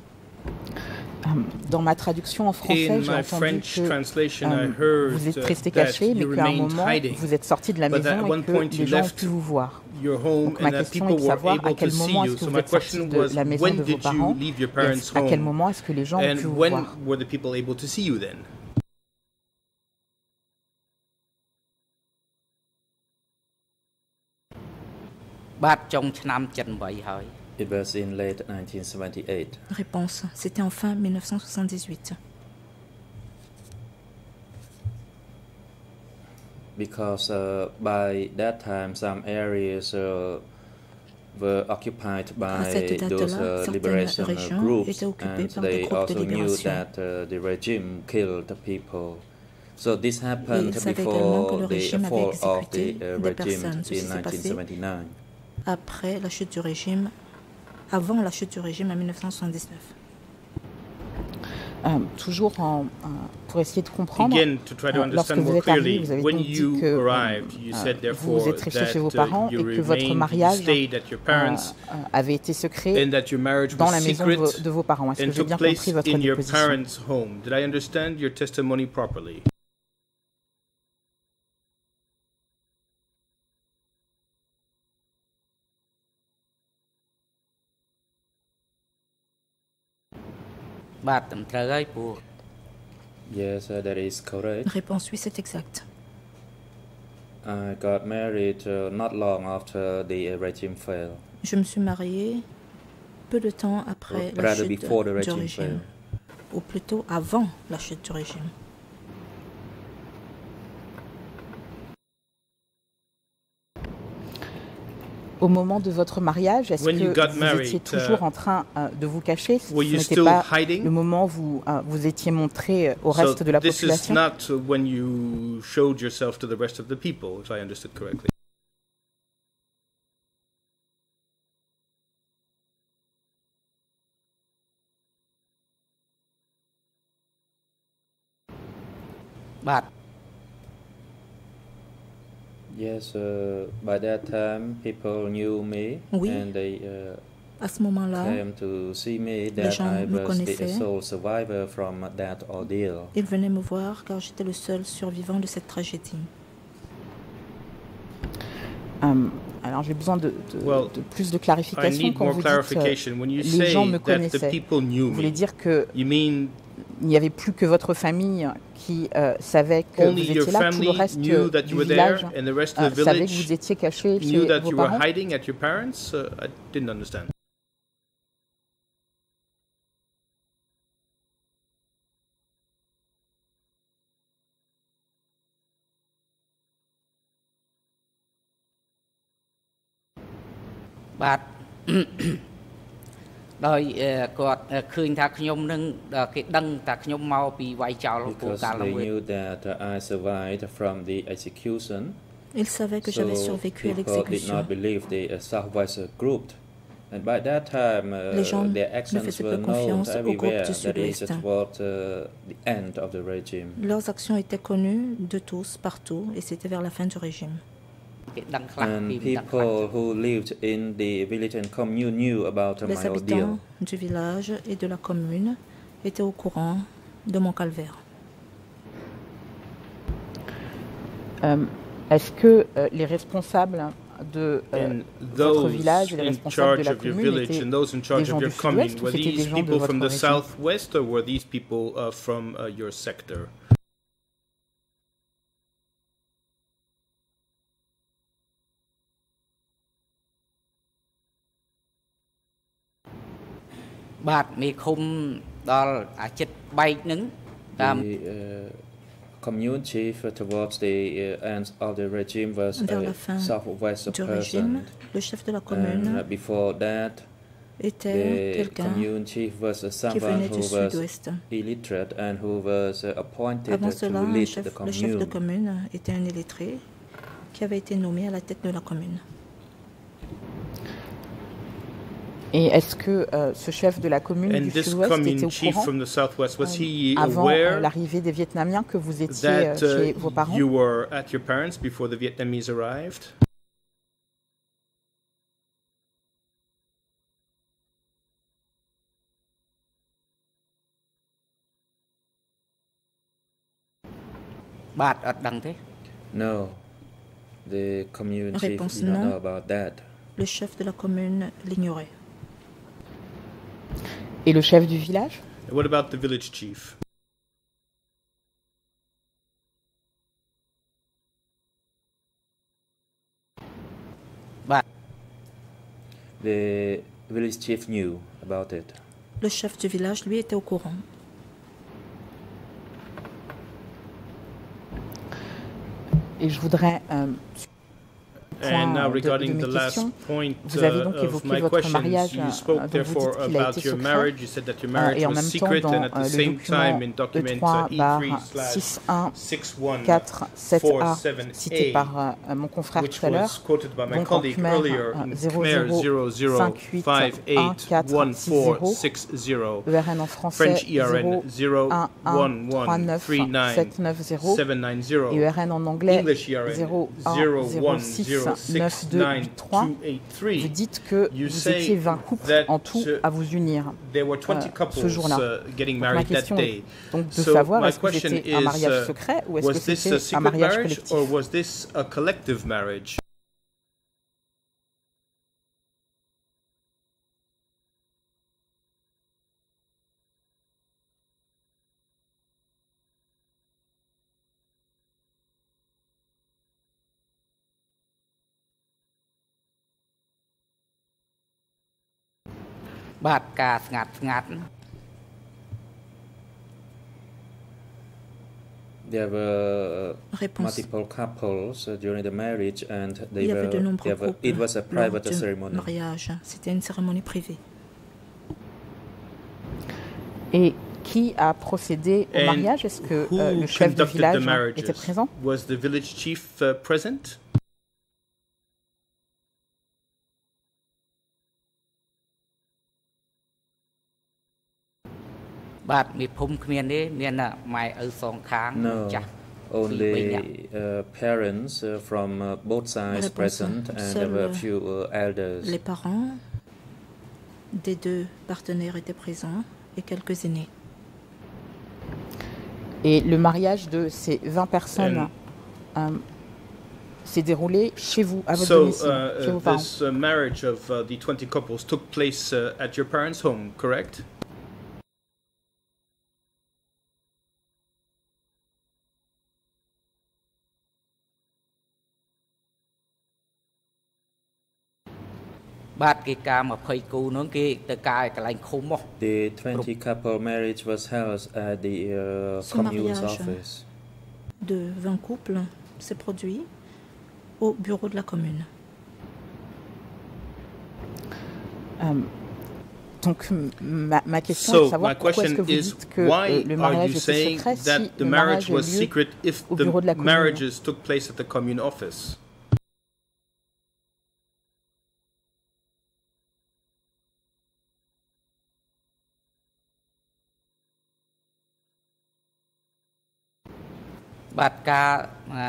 Dans ma traduction en français, In j'ai my entendu French que translation, I heard vous êtes resté that caché, mais you qu'à un remained moment, hiding. vous êtes sorti de la But at maison et one que point les you gens ont left pu vous voir. your home Donc ma and that question people est de were savoir à able to quel see moment you. est-ce que So vous my êtes sorti question de was, la maison when de vos did you parents leave your et parents' à quel home? moment est-ce que les gens ont pu And vous when voir? were the people able to see you then? It was in late 1978. Réponse. C'était en fin 1978. Because by that time some areas were occupied À by cette those date-là, certaines liberation régions groups, étaient occupées and par des they groupes de also knew libération. that the regime killed the people. So this Et happened ils savaient également que before le the régime avait fall of exécuté the des regime personnes. Ceci in s'est passé 1979. après la chute du régime, avant la chute du régime en 1979. Toujours pour essayer de comprendre, Again, to try to lorsque understand vous more êtes arrivé, clearly, vous avez when donc dit you que arrived, you said vous therefore êtes resté chez vos that parents you et que votre remained, you mariage stayed at your parents, avait été secret and that your marriage dans was la maison secret de vos parents. Est-ce and que j'ai took bien place compris votre in your déposition? parents' home. Did I understand your testimony properly? Yes, that is correct. Réponse oui, c'est exact. I got married not long after the regime fell. Je me suis mariée peu de temps après la Rather chute before the du regime régime, fell. ou plutôt avant la chute du régime. Au moment de votre mariage, est-ce When you que got vous married, étiez toujours en train de vous cacher? Ce were you n'était still pas hiding? le moment où vous étiez montré au So reste de la this is population? not when you showed yourself to the rest of the people, if I understood correctly. But Yes, by that time people knew me Oui. and they À ce moment-là, came to see me that gens I me was the connaissaient. sole survivor from that ordeal. ils venaient me voir car j'étais le seul survivant de cette tragédie. Alors j'ai besoin de plus de I clarification need quand more vous dites clarification. When you les gens say me that the connaissaient. people knew Vous voulez me, dire que you mean il n'y avait plus que votre famille qui savait que only vous your étiez là, tout le family reste knew that du you were there village and the rest of the savait que village vous étiez caché knew chez that vos you were parents? hiding at your parents? I didn't understand. but ដោយគាត់ឃើញថាខ្ញុំនឹងគេដឹងថាខ្ញុំមកពីវាយចោលពូ Because កាល they មួយ knew that I survived from the execution. Ils savaient que j'avais So survécu à people did l'exécution. not believe the Southwest group. And by that time, Les gens their ne actions faisaient were plus known confiance au groupe everywhere. du That is Sud-Ouest. toward the end of the regime. Leurs actions étaient connues de tous, partout, et c'était vers la fin du régime. គេដឹងខ្លះ And ពីមិនដឹងខ្លះ people who lived in the village and commune knew about Les my habitants ordeal. du village et de la commune étaient au courant de mon calvaire. Est-ce que les responsables de And votre those village et les in responsables de charge la of your commune village étaient and those in des charge gens of du your commune, Sud-Ouest ou were c'était des these gens de people from votre the région? southwest or were these people from your sector? បាទមេឃុំដល់អាចិត្តបែកហ្នឹងតាម The commune chief towards the end of the regime was Vers a la fin southwest du régime, person. le chef de la commune And before that, était the quelqu'un commune chief was qui someone venait who du was Sud-Ouest. illiterate and who was appointed Avant to cela, lead the le chef de commune. commune était un illettré qui avait été nommé à la tête de la commune. Et est-ce que ce chef de la commune And du this Sud-Ouest était commune au chief courant from the southwest, was he avant aware l'arrivée des Vietnamiens que vous étiez that chez vos parents? you were at your parents before the Vietnamese arrived? បាទអត់ដឹងទេ No, the commune chief Réponse did not non. know about that. Le chef de la commune l'ignorait. Et le chef du village? And what about the village chief? The village chief knew about it. Le chef du village, lui, était au courant. Et je voudrais And now de regarding mes the last questions, point vous avez donc of évoqué my votre questions, mariage, you dont spoke vous therefore dites qu'il a about été your secret, marriage. You said that your marriage et en was même temps secret, dans and at the le same time in document document E3/616147A, cité par mon confrère which tout à l'heure, was quoted by my donc en colleague Khmer, earlier, in Khmer 00581460, ERN en français French ERN 01139790790 et ERN en anglais English ERN 01069283. Vous dites que vous étiez 20 couples en tout à vous unir there were 20 couples ce jour-là. getting Donc, ma married that question est day. donc de So savoir my est-ce que question c'était un is, mariage secret ou est-ce que was this a c'était un secret mariage marriage collectif? or was this a collective marriage? បាទការស្ងាត់ស្ងាត់ There were Réponse. multiple couples during the marriage and Il y avait de nombreux couples it was a private lors du ceremony. mariage. C'était une cérémonie privée. Et qui a procédé au mariage? Est-ce que le chef du village était présent? Was the village chief present? No, only parents from both sides Réponse. present, and there were a few elders. Les parents des deux partenaires étaient présents et quelques aînés. Et le mariage de ces 20 personnes s'est déroulé chez vous, à votre domicile, chez vos parents. This marriage of the 20 couples took place at your parents' home, correct? The 20 couple marriage was held at the commune's office. De 20 couples s'est produit au bureau de la commune. Donc ma question est de savoir pourquoi est-ce que vous dites que le mariage était secret si le mariage a eu lieu au bureau de la commune. Marriages took place at the commune office. The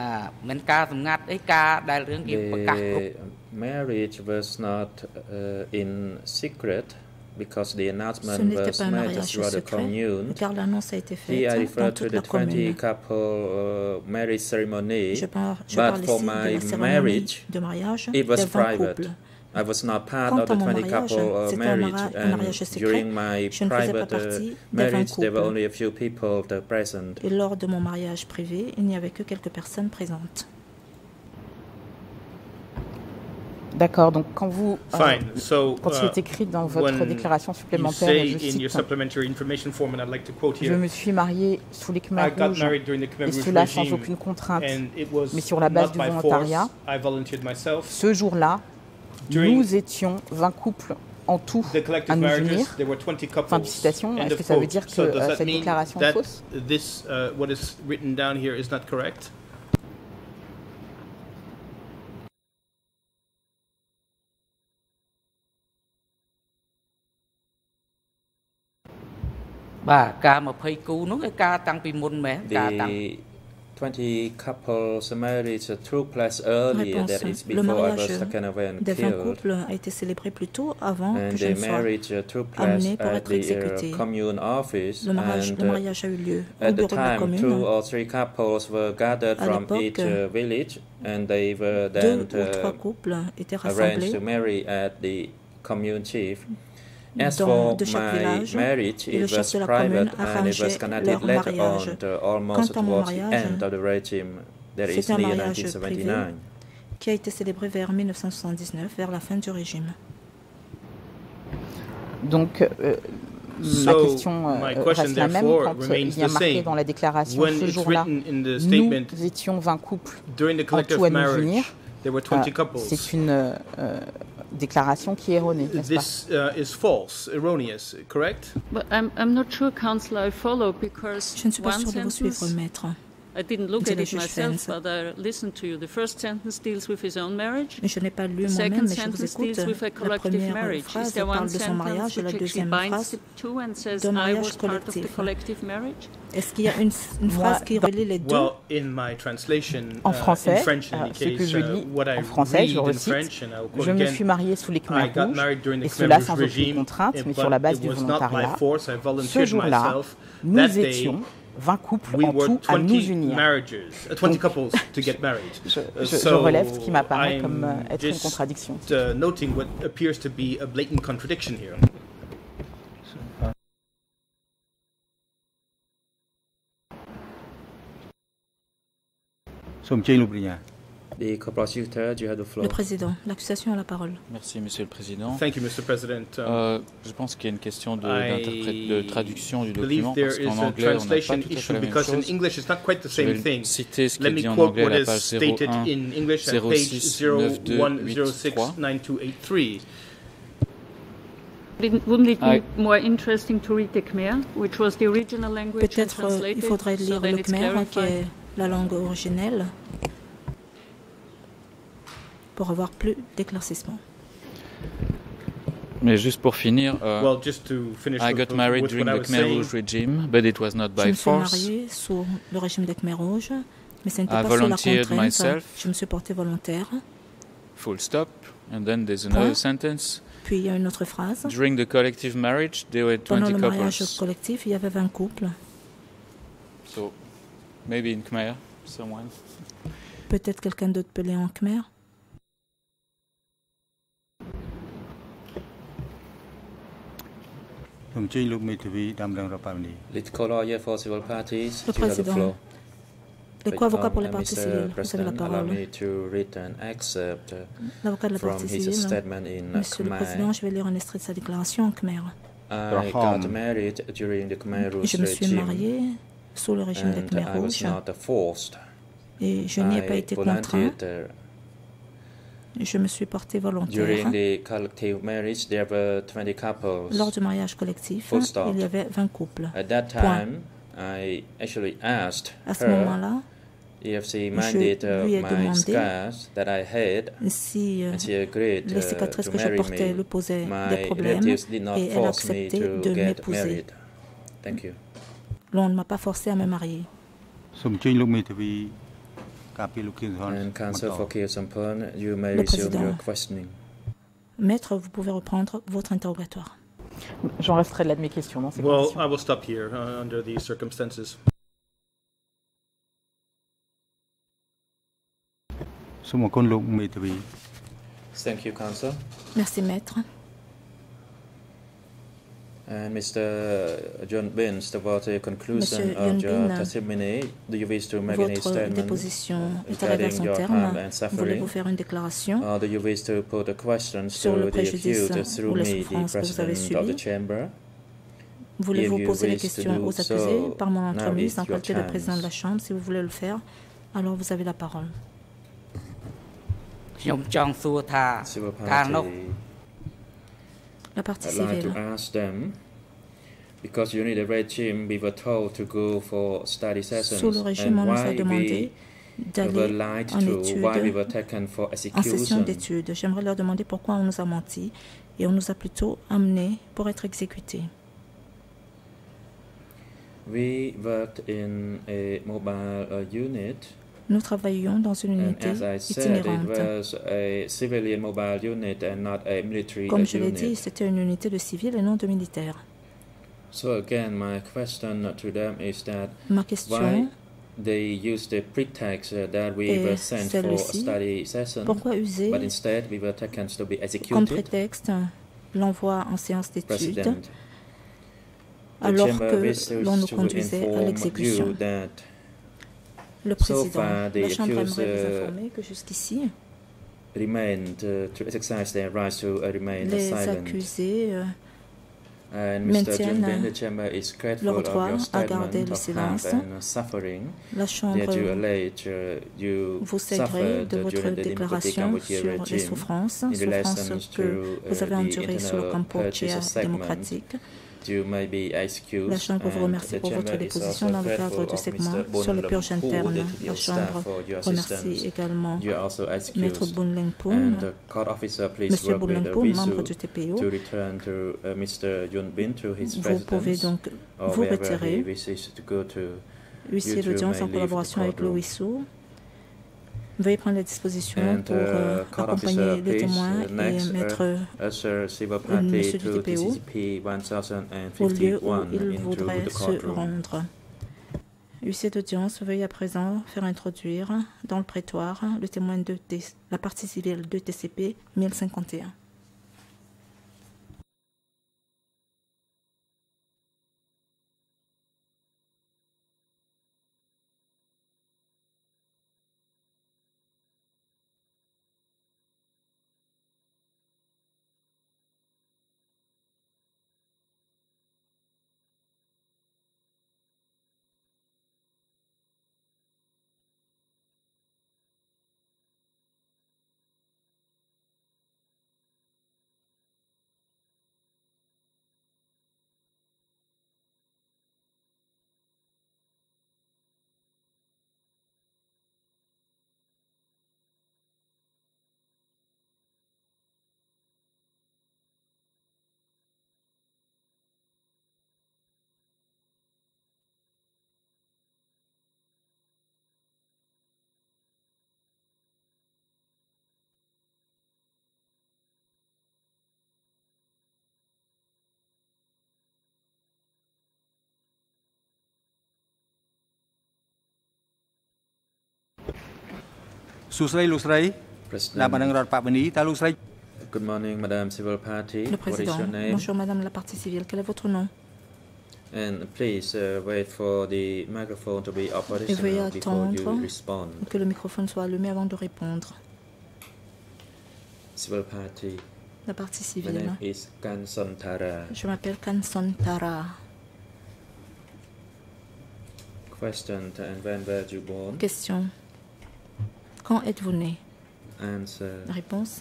marriage was not in secret because the announcement was made throughout the commune. Car l'annonce a été faite Here I refer dans to toute the la 20 commune. couple marriage ceremony, Je parle but ici for de la my cérémonie marriage, de mariage it was des 20 private. couples. I was not part Quant of the à mon 20 mariage, couple c'était un marriage, mariage and secret. during my Je ne faisais pas private partie des 20 marriage, there were couples. only a few people present. Et lors de mon mariage privé, il n'y avait que quelques personnes présentes. D'accord, donc quand vous Fine. So, quand il est écrit dans votre déclaration supplémentaire, je cite, je me suis marié sous les Khmers rouges et cela sans aucune contrainte, mais sur la base du volontariat. Ce jour-là, nous étions 20 couples en tout à nous unir. Fin de citation. Est-ce que ça veut dire que cette déclaration est fausse? What is written down here is not correct? The 20 couples marriage took place earlier, Réponse. that is Le before I mariage was taken away and des 20 killed. couples a été célébré plus tôt avant And que je the ne sois marriage took place amené pour at être the exécuté. commune office, Le mariage a eu lieu au at the bureau de la time commune. 2 or 3 couples were gathered À from l'époque, each village, and they were 2 then ou 3 couples étaient arranged rassemblés to marry at the commune chief. As de for chaque my village, marriage, et le it chef was de la commune private, and it was arrangeait conducted leur later mariage. on, almost Quant à mon towards the mariage, end of the regime, that is c'était un near mariage 1979. privé qui a été célébré vers 1979, vers la fin du régime. Donc, ma question reste la même quand il y a marqué dans la déclaration ce jour-là, nous étions 20 couples en tout à nous unir. C'est une déclaration qui est erronée, n'est-ce pas? Is false, erroneous, correct? But I'm not sure, Councillor, I follow because Je ne suis pas sûre de vous suivre, maître. I didn't look at it myself, but I listened to you. The first sentence deals with his own marriage. Je n'ai pas lu The moi-même, second mais je vous sentence écoute. deals with a La collective première marriage. Is phrase there one parle de son mariage sentence et la which actually deuxième binds phrase the two and says d'un I mariage was part of the collectif. collective marriage? Est-ce qu'il y a une phrase qui relie les deux? Well, in my translation, En français, in French, in ce que je lis what I en français, je read in recite, French, and I'll quote je me again, suis marié sous les Khmers I got rouges, married during the et cela Khmer sans Rouge aucune regime, contrainte, mais but sur la base it du was not by volontariat. force. I Ce volunteered jour-là, myself. nous That day, étions 20 couples we en were tout à nous 20 unir. marriages, 20 couples to get married. Je relève ce qui m'apparaît comme être une contradiction. Noting what appears to be a blatant contradiction here. The co-prosecutor, you have the floor. Le président, l'accusation a la parole. Merci, Monsieur le Président. Thank you, Mr. President. Je pense qu'il y a une question de traduction du document parce qu'en anglais, on n'a pas tout à fait la même chose. Je vais citer ce qui est dit en anglais à la page 01 06 9283. Wouldn't it be more interesting to read the Khmer, which was the original language, and Peut-être translate il faudrait it, lire so then le it's khmer, qui clarified? est la langue originelle, pour avoir plus d'éclaircissement. Mais juste pour finir, just to finish I got married during the Khmer Rouge regime, but it was not Je by me suis force. mariée sous le régime des Khmer Rouges, mais ce n'était I pas sous la volunteered contrainte. myself. Je me suis portée volontaire. Full stop. And then there's another sentence. Puis il y a une autre phrase. During the collective marriage, there were 20 Pendant le couples. mariage collectif, il y avait 20 couples. So, maybe in Khmer, someone. Peut-être quelqu'un d'autre peut lire en khmer. Lead co-lawyer for civil parties, Le you have the président. floor. Les co-avocats pour les parties civiles, Mr. vous avez la President, allow parole. me to read an excerpt L'avocat de la from partie his civile. statement in Monsieur le Khmer. Président, je vais lire un extrait de sa déclaration en khmer. I got married during the Khmer Rouge Je me suis regime, mariée sous le régime des and Khmer I was Rouges not forced. et je n'y ai pas I été contraint. volunteered. Je me suis portée volontaire. During the collective marriage, there were 20 couples. Lors du mariage collectif, Full stop. il y avait 20 couples. At that Point. time, I actually asked À ce her moment-là, if she minded lui ai my demandé scars that I had, si and she agreed les cicatrices to que je marry portais me. lui posaient My des problèmes relatives did not et elle force me acceptait to de get m'épouser. married. Thank you. On ne m'a pas forcé à me marier. And Counsel for Kieu Samphan, you may Le resume président. your questioning. Maître, vous pouvez reprendre votre interrogatoire. J'en resterai là de mes questions dans ces Well, conditions. I will stop here under these circumstances. Thank you, Counsel. Merci, Maître. And Mr. John Binns, about the conclusion Monsieur of your Yun Bin, testimony, do you wish to make any Votre statement déposition est arrivée à regarding son your terme. harm and suffering? Voulez-vous faire une déclaration Or do you wish to put the questions sur to le the préjudice accused through ou la me, the souffrance que vous avez President of the subie? Chamber? Voulez-vous If you poser les wish to questions do aux accusés so, par mon now entremise is en your qualité de chance. président de la Chambre? Si vous voulez le faire, alors vous avez la parole. ខ្ញុំចង់សួរថា Civil កាលនោះ party. La partie I'd like to civile. ask them, because you need a regime, we were told to go for study sessions, Sous le régime, on and nous a why demandé we were d'aller lied en to, why we études, were taken for en session execution. d'études. J'aimerais leur demander pourquoi on nous a menti et on nous a plutôt amenés pour être exécutés. We worked in a mobile unit, Nous travaillions dans une and unité as I said, it itinérante. was a civilian mobile unit and not a military Comme je l'ai dit, unit. c'était une unité de civils et non de militaires. So again, my question to them is that Ma why question they use the pretext that we est were sent for a celle-ci. study session, Pourquoi user but instead we were taken to be comme executed. prétexte l'envoi en séance d'études President, the alors chamber que wishes l'on nous to conduisait à inform l'exécution? you that Le so président, far the la Chambre aimerait accused vous informer que jusqu'ici, remained to exercise their right to remain les silent. accusés And Mr. John maintiennent Bin, the chamber is grateful leur of droit your à garder statement le of silence. harm and suffering La Chambre that you allege you vous sait gré suffered de votre during the democratic déclaration Kampuchea sur les regime souffrances, in relation souffrances to que vous avez the endurées sous le internal Kampuchea purchase segment. démocratique. You may be excused, La Chambre vous and remercie the pour votre chamber is déposition also dans le cadre grateful du of segment Mr. sur les Bun purges Lempu, internes. the La TPO staff, Chambre for your remercie assistance. également You are also Maître excused. Bun Lengpoon, And the court officer, please Monsieur work Bun with the Lengpoon, membre Wisu du TPO. to return to Mr. Yun Bin to his Vous pouvez residence, donc or vous wherever retirer. he wishes to go to. Huissier You two d'audience may en leave collaboration the avec le courtroom. WISU. Veuillez prendre les dispositions And pour court accompagner officer, les please, témoins next, et mettre Usher Civil Monsieur Party du to TPO TCCP au lieu où 1051 il into voudrait the se courtroom. rendre. Huissier d'audience, veuillez à présent faire introduire dans le prétoire le témoin de la partie civile de TCP 1051. Good morning, Madame Civil Party. Le président. Bonjour, Madame la partie civile. Quel est votre nom? And please wait for the microphone to be Et veuillez operational before you attendre respond. que le microphone soit allumé avant de répondre. Civil Party. La partie My civile. name is Kanson Tara. Je m'appelle Kanson Tara. Question: and when were you born? Question. Quand êtes-vous né? Answer: Réponse.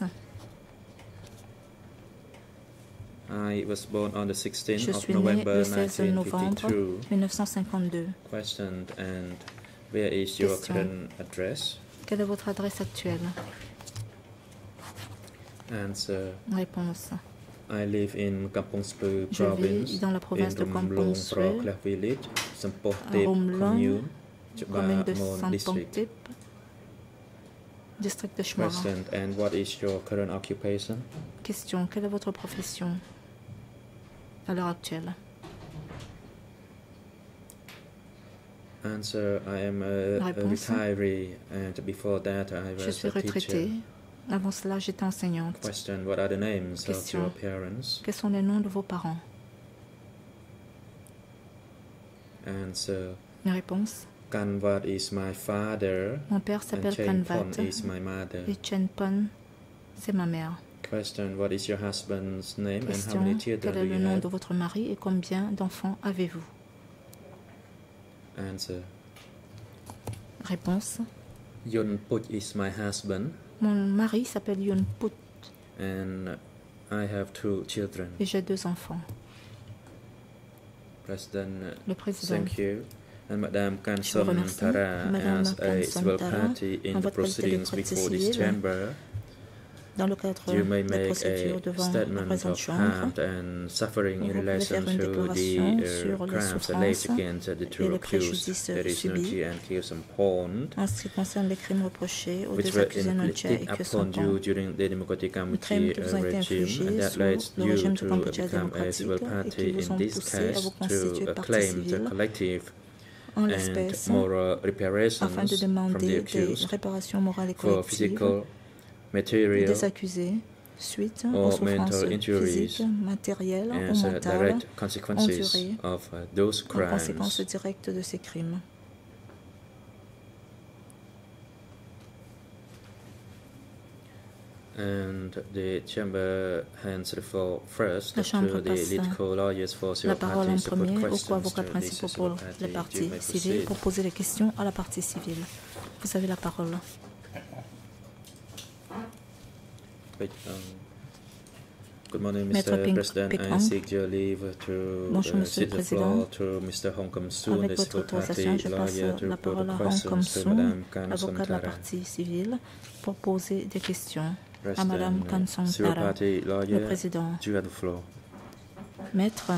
I was born on the 16th Je of suis né November le 16 novembre 1952. 1952. Question: and where is your Question. current address? Quelle est votre adresse actuelle? Answer: Réponse. I live in Kampong Speu Je province, vis dans la province de in Kampong Romlong Speu, Proklah village, Sampok Tep Romlong, commune, commune de Mon Sampong district. Tep, district de Chmara. Question: and what is your current occupation? Question. Quelle est votre profession à l'heure actuelle? Answer: I am a Réponse. retiree, and before that I Je was suis a retraitée. teacher. Avant cela, j'étais enseignante. Question: what are the names of Question. your parents? Quels sont les noms de vos parents? Answer: Réponse. Kanwat is my father, Mon père and s'appelle Chen Kanvat Pon is my mother. et Chen Pon, c'est ma mère. Question: what is your husband's name and how Question. many Quel children est do le you nom have? de votre mari et combien d'enfants avez-vous? Answer: Réponse. Yun Put is my husband, Mon mari s'appelle Yun Put and I have 2 children. et j'ai 2 enfants. President, Le président. thank you. And Madame Je vous Kanson remercie. Tara, Madame as a Kanson civil Tara, party in en the votre qualité de proceedings partie before this civile, chamber, dans le cadre you may des make procédures a devant la statement présente of chambre, harm and suffering in vous pouvez relation faire une to déclaration the sur les crimes souffrances alleged against the et two les accused, préjudices that is subis Nuchi and Kyusam Pond, en ce qui concerne les crimes reprochés aux which deux were accusés Noncha et inflicted Kyusam upon you Pond. during the Democratic Les crimes Cambodia qui vous ont été regime, infligés and that sous led le you régime du to Cambodge become a civil démocratique et party qui vous in ont this poussé à case vous constituer to partie claim the civile collective en and l'espèce moral reparations afin de from the demander des accused réparations morales et for collectives physical, material, des accusés suite aux or souffrances mental injuries physiques, matérielles ou as mentales direct consequences endurées of those en conséquence crimes. directe de ces crimes. And the chamber hands the floor first La to chambre the passe lead co-lawyers for la civil parole en parties to put premier aux questions co-avocats to the principaux civil pour party. les You parties may civiles proceed. pour poser les questions à la partie civile. Vous avez la parole. Good morning, Maître Mr. President. I Pekong. seek your leave to Bonjour, Monsieur cede le the floor Président. to Mr. Hong Kam Soon, Avec the votre civil autorisation, party je passe lawyer, to la put parole à Hong questions Kam to Soon, Madame Kanson avocat de la Tara. partie civile, pour poser des questions à President, Madame Kanson civil Tara. party Le lawyer, président, you have the floor. maître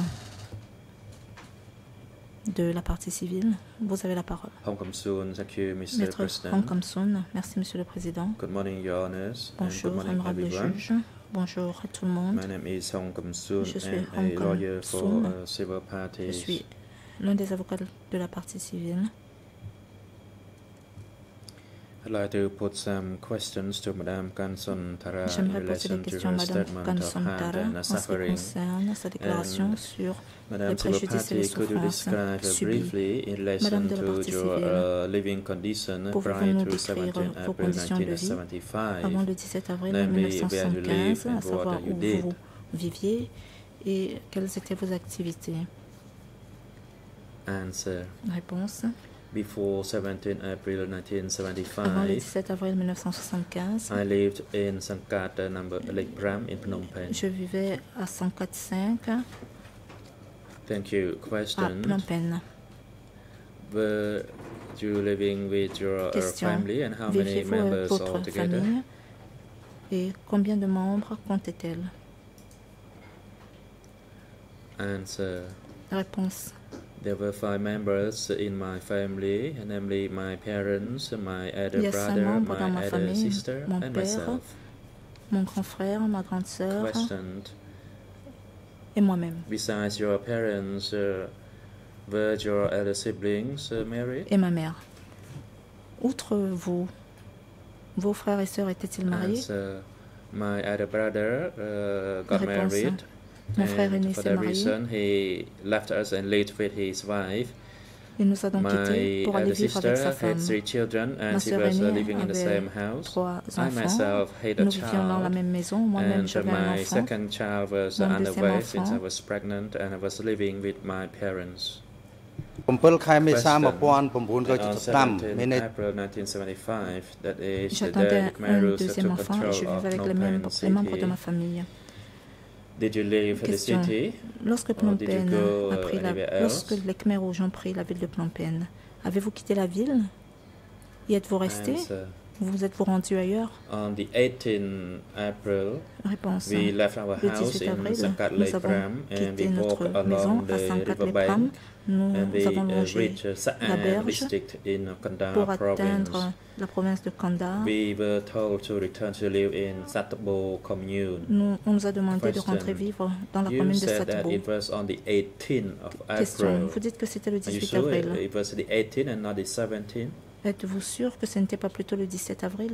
de la partie civile, vous avez la parole. Hong Kam Soon, thank you, Mr. Maître President. Hong Kam Soon, merci Monsieur le Président. Good morning, Your Honors, and Bonjour, good morning, honorable everyone. juge. Bonjour à tout le monde. My name is Hong Kam Soon, Je suis and Hong a Kam lawyer for Soon. civil Je parties. suis l'un des avocats de la partie civile. I'd like to put some questions to Madame Kanson Tara in J'aimerais poser des relation to questions à her Madame statement of Kanson harm Tara and en ce qui suffering. concerne sa déclaration And sur les Madame Civil préjudices et les Party, could you souffrances describe subies. briefly in relation Madame de la to partie your civile, living condition pouvez-vous prior nous to décrire 17 vos April conditions de vie 1975, avant le 17 avril namely where you live 1975, à and savoir what you où did? vous viviez et quelles étaient vos activités? Answer. Réponse. Before 17 April Avant le 1975, 17 avril 1975, I lived in Sankat number Lake Pram in Phnom Penh. je vivais à 104.5 Thank you. à Question. Phnom Penh. Were you living with your Question. family and how many Viviez-vous avec members votre altogether? famille et combien de membres comptait-elle? Answer. Réponse. There were 5 members in my family, namely my parents, my Il elder y a 5 brother, membres dans my ma elder famille, sister, mon and père, myself. mon grand frère, ma grande sœur Question. et moi-même. Besides your parents, were your elder siblings married? Et ma mère. Outre vous, Vos frères et sœurs étaient-ils mariés? My elder brother got married. Mon frère aîné for s'est that marié. reason, he left us and lived with his wife. Il nous a donc quittés pour aller vivre avec sa femme. Had 3 children and Ma she sœur was aînée living in the same avait house. 3 I enfants. myself had a Nous vivions dans la child, même maison. Moi-même, and j'avais un my enfant. second child was Mon on the deuxième way enfant. since I was pregnant and I was living with my parents. 7 ខែមេសា On 1975 មានន័យ April 1975, that is the J'attendais day the un Khmer Rouge deuxième took enfant et je control vivais avec of les Phnom Penh membres de ma city. famille. Did you leave the Question. city? Lorsque or Phnom did you Penh go a pris anywhere lorsque else? les Khmer Rouges ont pris la ville de Phnom Penh, avez-vous quitté la ville? Y êtes-vous resté? Answer. Vous êtes-vous rendu ailleurs? On the 18th April, Réponse. we left our Le house 18 in avril, Sankat nous Lake avons Pram and quitté we notre walked maison along à the Sankat river Les Pram. bank Nous and we avons longé reached la Sa'an berge district in Kandahar pour province. atteindre la province de Kandahar. We were told to return to live in Satbo commune. On nous a demandé de rentrer vivre dans la commune de You said that Satbo. it was on the 18th of Question. April. Vous dites que c'était le Are you 18 sure avril. it was the 18th and not the 17th? Êtes-vous sûr que ce n'était pas plutôt le 17 avril?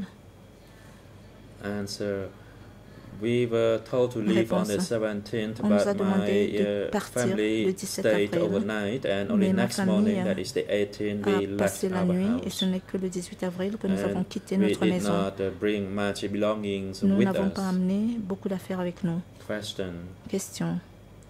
Answer. We were told to leave on the Réponse. 17th, On nous a but demandé de my partir le family 17 stayed avril. overnight, and only Mais ma next morning, famille that is the 18th, a we left passé la our nuit et house. ce n'est que le 18 avril que nous avons And quitté we notre did maison. not bring much belongings Nous with n'avons pas us. amené beaucoup d'affaires avec nous. Question. Question.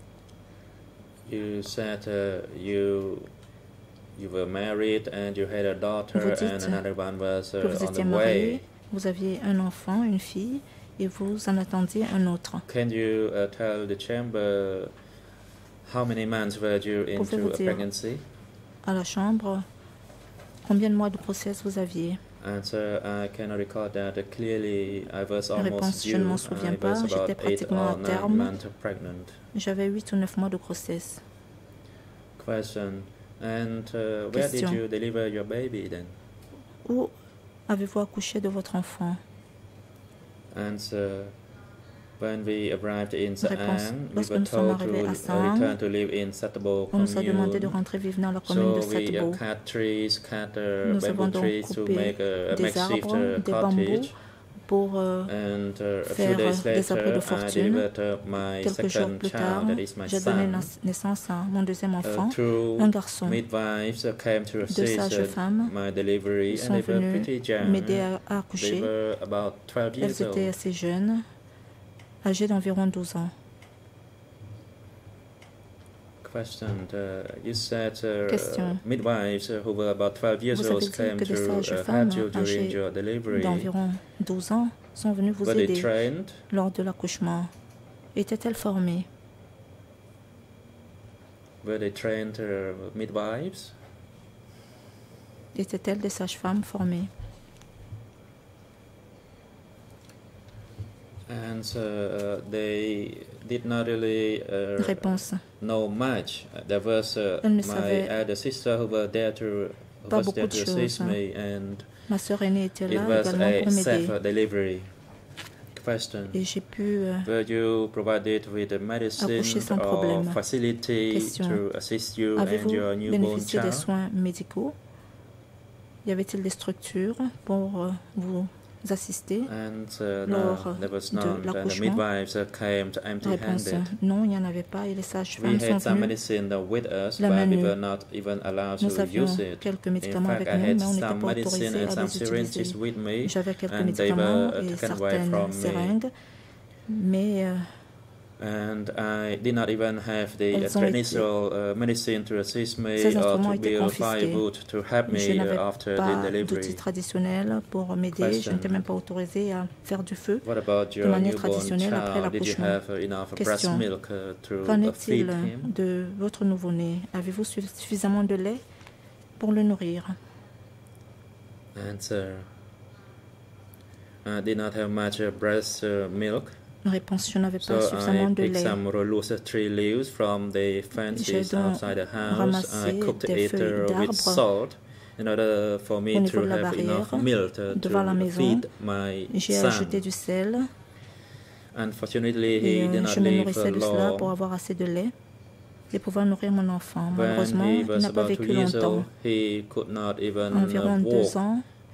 You said you were married and you had a daughter, Vous dites and another one was que vous on étiez the marié, way. vous aviez un enfant, une fille, et vous en attendiez un autre. Can you tell the chamber how many months were you Pouvez-vous into a dire pregnancy? à la chambre combien de mois de grossesse vous aviez? Answer, I cannot recall that clearly. I was almost Réponse, je due. ne m'en souviens I pas, was j'étais about 8 pratiquement or à 9 terme. months pregnant. J'avais 8 ou 9 mois de grossesse. Question. And where did Question. you deliver your baby then? Où avez-vous accouché de votre enfant? Answer. When we arrived in Réponse. Sa'an, we Lorsque were nous sommes told arrivés à to Sa'an, return to live in Satbo on nous a demandé de commune. rentrer vivre dans la commune de So we Satbo. cut trees, cut Nous avons bamboo donc trees to coupé make a des makeshift arbres, des bambous cottage. pour And a few faire days des abris de later, I fortune. delivered my Quelques jours second plus tard, child, that is my j'ai donné son. naissance à mon deuxième enfant, Two un garçon. midwives came to Deux assist sages-femmes my delivery, and sont they were venues pretty young. m'aider à They accoucher. were about 12 Elles years étaient old. assez jeunes, âgées d'environ 12 ans. Question. You said Question. midwives who were about 12 years Vous avez old dit came que des to sages-femmes help you during âgées your delivery. d'environ 12 ans sont venues vous Were they aider trained? lors de l'accouchement. Étaient-elles formées? Were they trained midwives? Étaient-elles des sages-femmes formées? And they did not really Réponse. know much. There was Elles ne my savaient elder sister who was there to pas beaucoup de assist choses. me, and Ma sœur aînée était it là was également a pour m'aider. self-delivery. Question. Et j'ai pu Were you provided with a medicine accoucher sans or problème. facility Question. to assist you and Avez-vous your newborn bénéficié des child? soins médicaux? Y avait-il des structures pour vous assister And lors no, there was de none. And the l'accouchement? midwives came Réponse. empty-handed. Non, il n'y en avait pas et les We sages-femmes sont had some venues medicine with us, la but main we nue. were not even allowed Nous to avions use it. quelques In médicaments fact, avec I nous, had mais on n'était some pas medicine autorisé and à some les utiliser. syringes with me, J'avais quelques and they médicaments were et taken away certaines from me. seringues, mais And I did not even have the Elles ont traditional medicine to assist me ces or instruments to étaient build confisqués. firewood to help Je me n'avais after the pas d'outils delivery. traditionnels pour m'aider. Je n'étais même pas autorisée à faire du feu What about de your manière newborn traditionnelle après child? Did you l'accouchement. have enough breast Question. milk to Qu'en feed est-il him? de votre nouveau-né? Avez-vous suffisamment de lait pour le nourrir? Answer. I did not have much breast milk. Réponse, je n'avais pas So suffisamment I de picked lait. some rose tree leaves from the J'ai fences donc outside the house. ramassé I cooked des it feuilles with d'arbres salt in order for me au niveau to de la have enough barrière milk devant la to maison. feed my J'ai son. ajouté du sel Unfortunately, et he did not je me live nourrissais de cela pour long. avoir assez de lait et pouvoir nourrir mon enfant. When Malheureusement, he il was n'a pas about 2 vécu years longtemps, old, he could not even environ 2 walk. ans.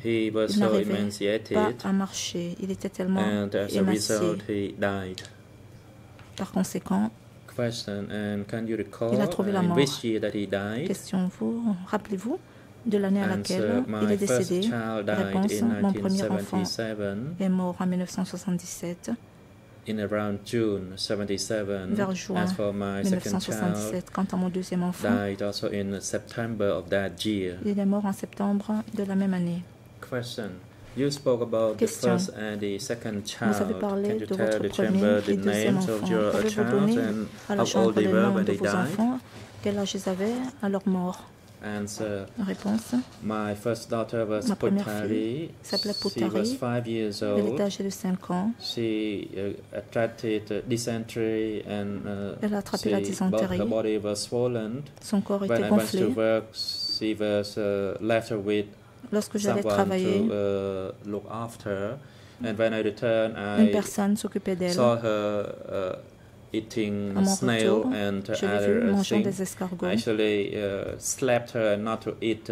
He was Il so n'arrivait emaciated, pas à marcher. Il était tellement and as a émacié. result, he died. Par conséquent, Question, and can you recall il a trouvé la in mort. which year that he died? Question, rappelez-vous de l'année à laquelle Answer, il est my first décédé. child died Réponse, in mon premier enfant 1977. est mort en 1977. In around June 77. Vers juin As for my second 1977. child, Quant à mon deuxième enfant, died also in September of that year. il est mort en septembre de la même année. Question. You spoke about the first and the second child. Vous avez parlé Can you de tell votre the premier chamber the et deuxième names enfant. of your Pouvez-vous child donner and à la how chambre old they les were noms when de they vos died? enfants? Quel âge ils avaient à leur mort? Answer. Réponse. My first daughter was Ma première Putari. fille s'appelait She was Putari. 5 years Elle old. était âgée de 5 ans. She attracted dysentery and Elle a attrapé la dysenterie. her body was swollen. Son corps When était I went gonflé. to work, she was left with Lorsque j'allais someone travailler, to look after. And when I returned, une I personne s'occupait d'elle. saw her eating À mon snail retour, and je l'ai vue other mangeant things. des escargots. Actually, slapped her not to eat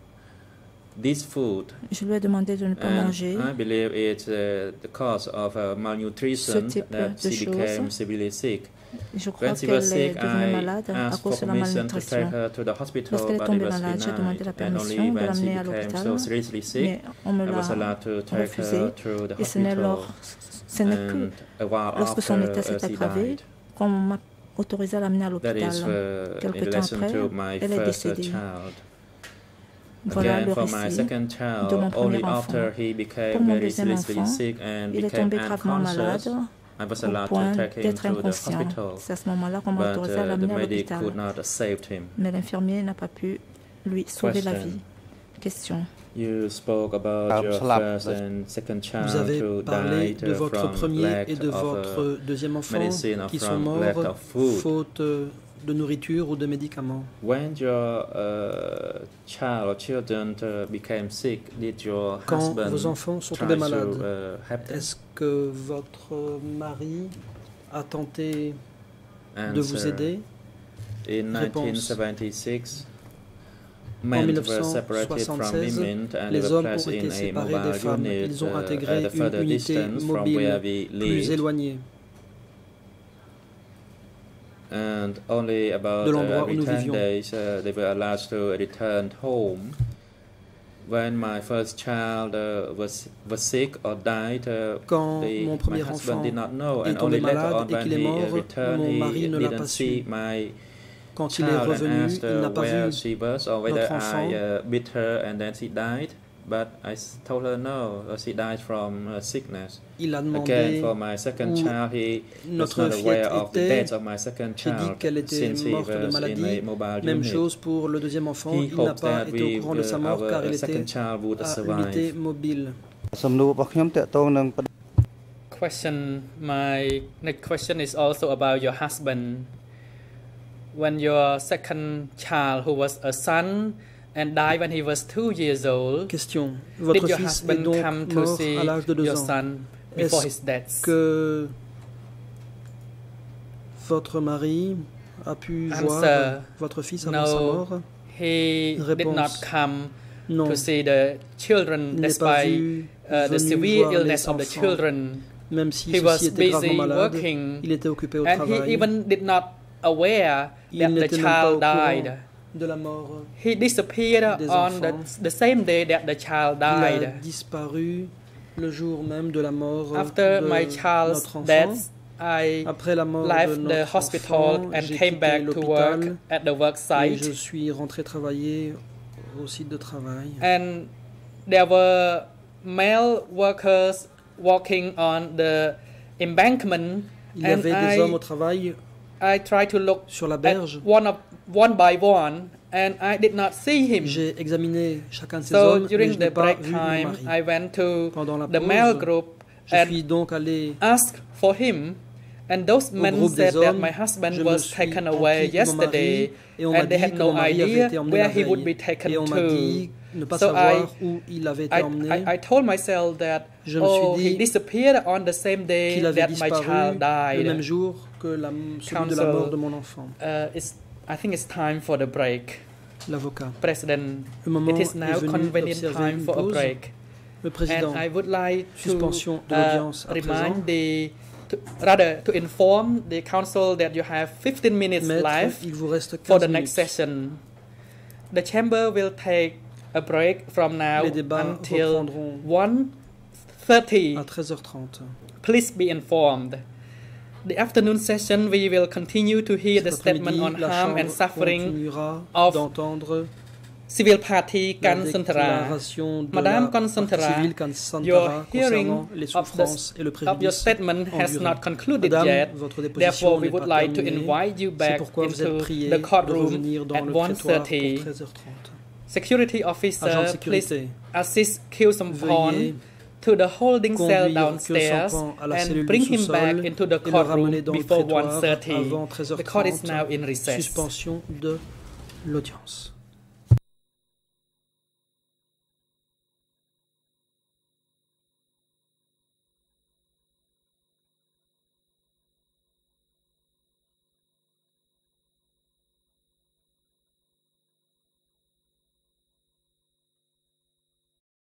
this food. Je lui ai demandé de ne pas And manger I believe it's the cause of malnutrition type that de she became choses. severely sick. Je crois When she qu'elle was sick, est devenue I malade à asked cause for de la permission to take malnutrition. her to the hospital, Lorsqu'elle est but it tombée was malade, j'ai demandé la denied. And only permission de when she l'amener à became l'hôpital, so seriously mais sick, on me I was l'a allowed to take refusé. her to the Et ce n'est hospital. que And a while lorsque son after, état s'est she aggravé died. qu'on m'a autorisé à l'amener à That is l'hôpital. Quelque in temps relation après, to my elle est first décédée. child. Voilà Again, le for my récit second de child, mon premier only enfant. after he Pour became mon very deuxième seriously enfant, sick and il est became tombé gravement malade unconscious, I was au allowed point to take him d'être to the inconscient. hospital. C'est à ce moment-là qu'on m'a But autorisé à the l'amener à medic l'hôpital. could not save him. Mais l'infirmier n'a pas pu lui sauver la Question. vie. Question. You spoke about your first and second child Vous avez who parlé died de votre from premier lack et de of votre deuxième enfant medicine or qui sont from lack morts of food. faute de nourriture ou de médicaments. When your child or children became sick, did your Quand husband vos enfants sont try tombés to malades, help them? est-ce que votre mari a tenté de vous Answer. aider? In Réponse. 1976, En men were separated from 1976, women and they les were hommes placed ont in été a séparés des mobile femmes. unit Ils ont at intégré a further une unité distance from where mobile we plus lived. éloignée And only about de l'endroit où every nous 10 vivions. days they were allowed to return home. When my first child was sick or died, Quand mon my premier husband enfant did not know, est and tombé only later malade on et when qu'il est he mort, returned, mon mari he ne l'a pas didn't su. see my Quand il est child and revenu, asked il n'a pas where vu she was or whether notre enfant. I beat her and then she died. But I told her no, she died from sickness. Il a Again, demandé for my second où child, he was notre not aware fillette of the était. death of my second J'ai dit child qu'elle était since he morte de was in maladie. a mobile Même unit. chose pour le deuxième enfant. He Il n'a hoped pas that été au courant de sa mort our car il second était child would à survive. l'unité mobile. Question. My next question is also about your husband. When your second child, who was a son, and died when he was 2 years old, Question. did Votre your fils est husband donc come to mort see à l'âge de 2 your ans. son before his Est-ce death? que votre mari a pu voir Answer. votre fils avant sa No, mort? he did Réponse. not come Non. to see the children Il n'est pas despite the venu severe voir illness les of the enfants. children. Même si He was ceux-ci étaient gravement busy malades, working, il était occupé au and travail. he even did not aware Il that the n'était même pas child au courant died. de la mort He disappeared des on enfants. the same day that the child Il a died. disparu le jour même de la mort After de my child's notre enfant. death, I Après la mort de left the notre hospital enfant, and j'ai came quitté back to work l'hôpital at the work et je site. suis rentré travailler au site de travail. And there were male workers walking on the embankment, Il y avait and des hommes au travail I tried to look sur la at berge. one by one, and I did not see him. J'ai examiné chacun de ces So hommes, mais during je n'ai the pas break vu mon time, mari. I went to Pendant la the male pause, group je and suis donc allé asked for him. And those men groupe des said that hommes, my husband je me was suis taken rempli away de mon mari, yesterday, et on m'a and they dit had que no mon mari avait idea été emmené where la he would be veille. taken Et on m'a to. dit ne pas So savoir où il avait été emmené. I told myself that Je me suis he dit disappeared on the same day qu'il avait that my disparu child le même died. jour que celui de la mort de mon enfant. I think it's time for the break. L'avocat. President, Le moment it is now est venu convenient d'observer time une for a pause. break. Le président, and I would like suspension de l'audience à présent. To inform the council that you have 15 minutes left il vous reste 15 for the next session. The chamber will take a break from now until 1:30 à 13h30. Please be informed. The afternoon session we will continue to hear the statement on harm and suffering of civil party Kan Santara. Madame Kan Santara, your hearing of your statement has not concluded yet. Therefore, we would like to invite you back into the courtroom at 1:30. Security officer, please assist Kyu Sampon to the holding cell downstairs and bring him back into the courtroom before 1:30. The court is now in recess. Suspension de l'audience.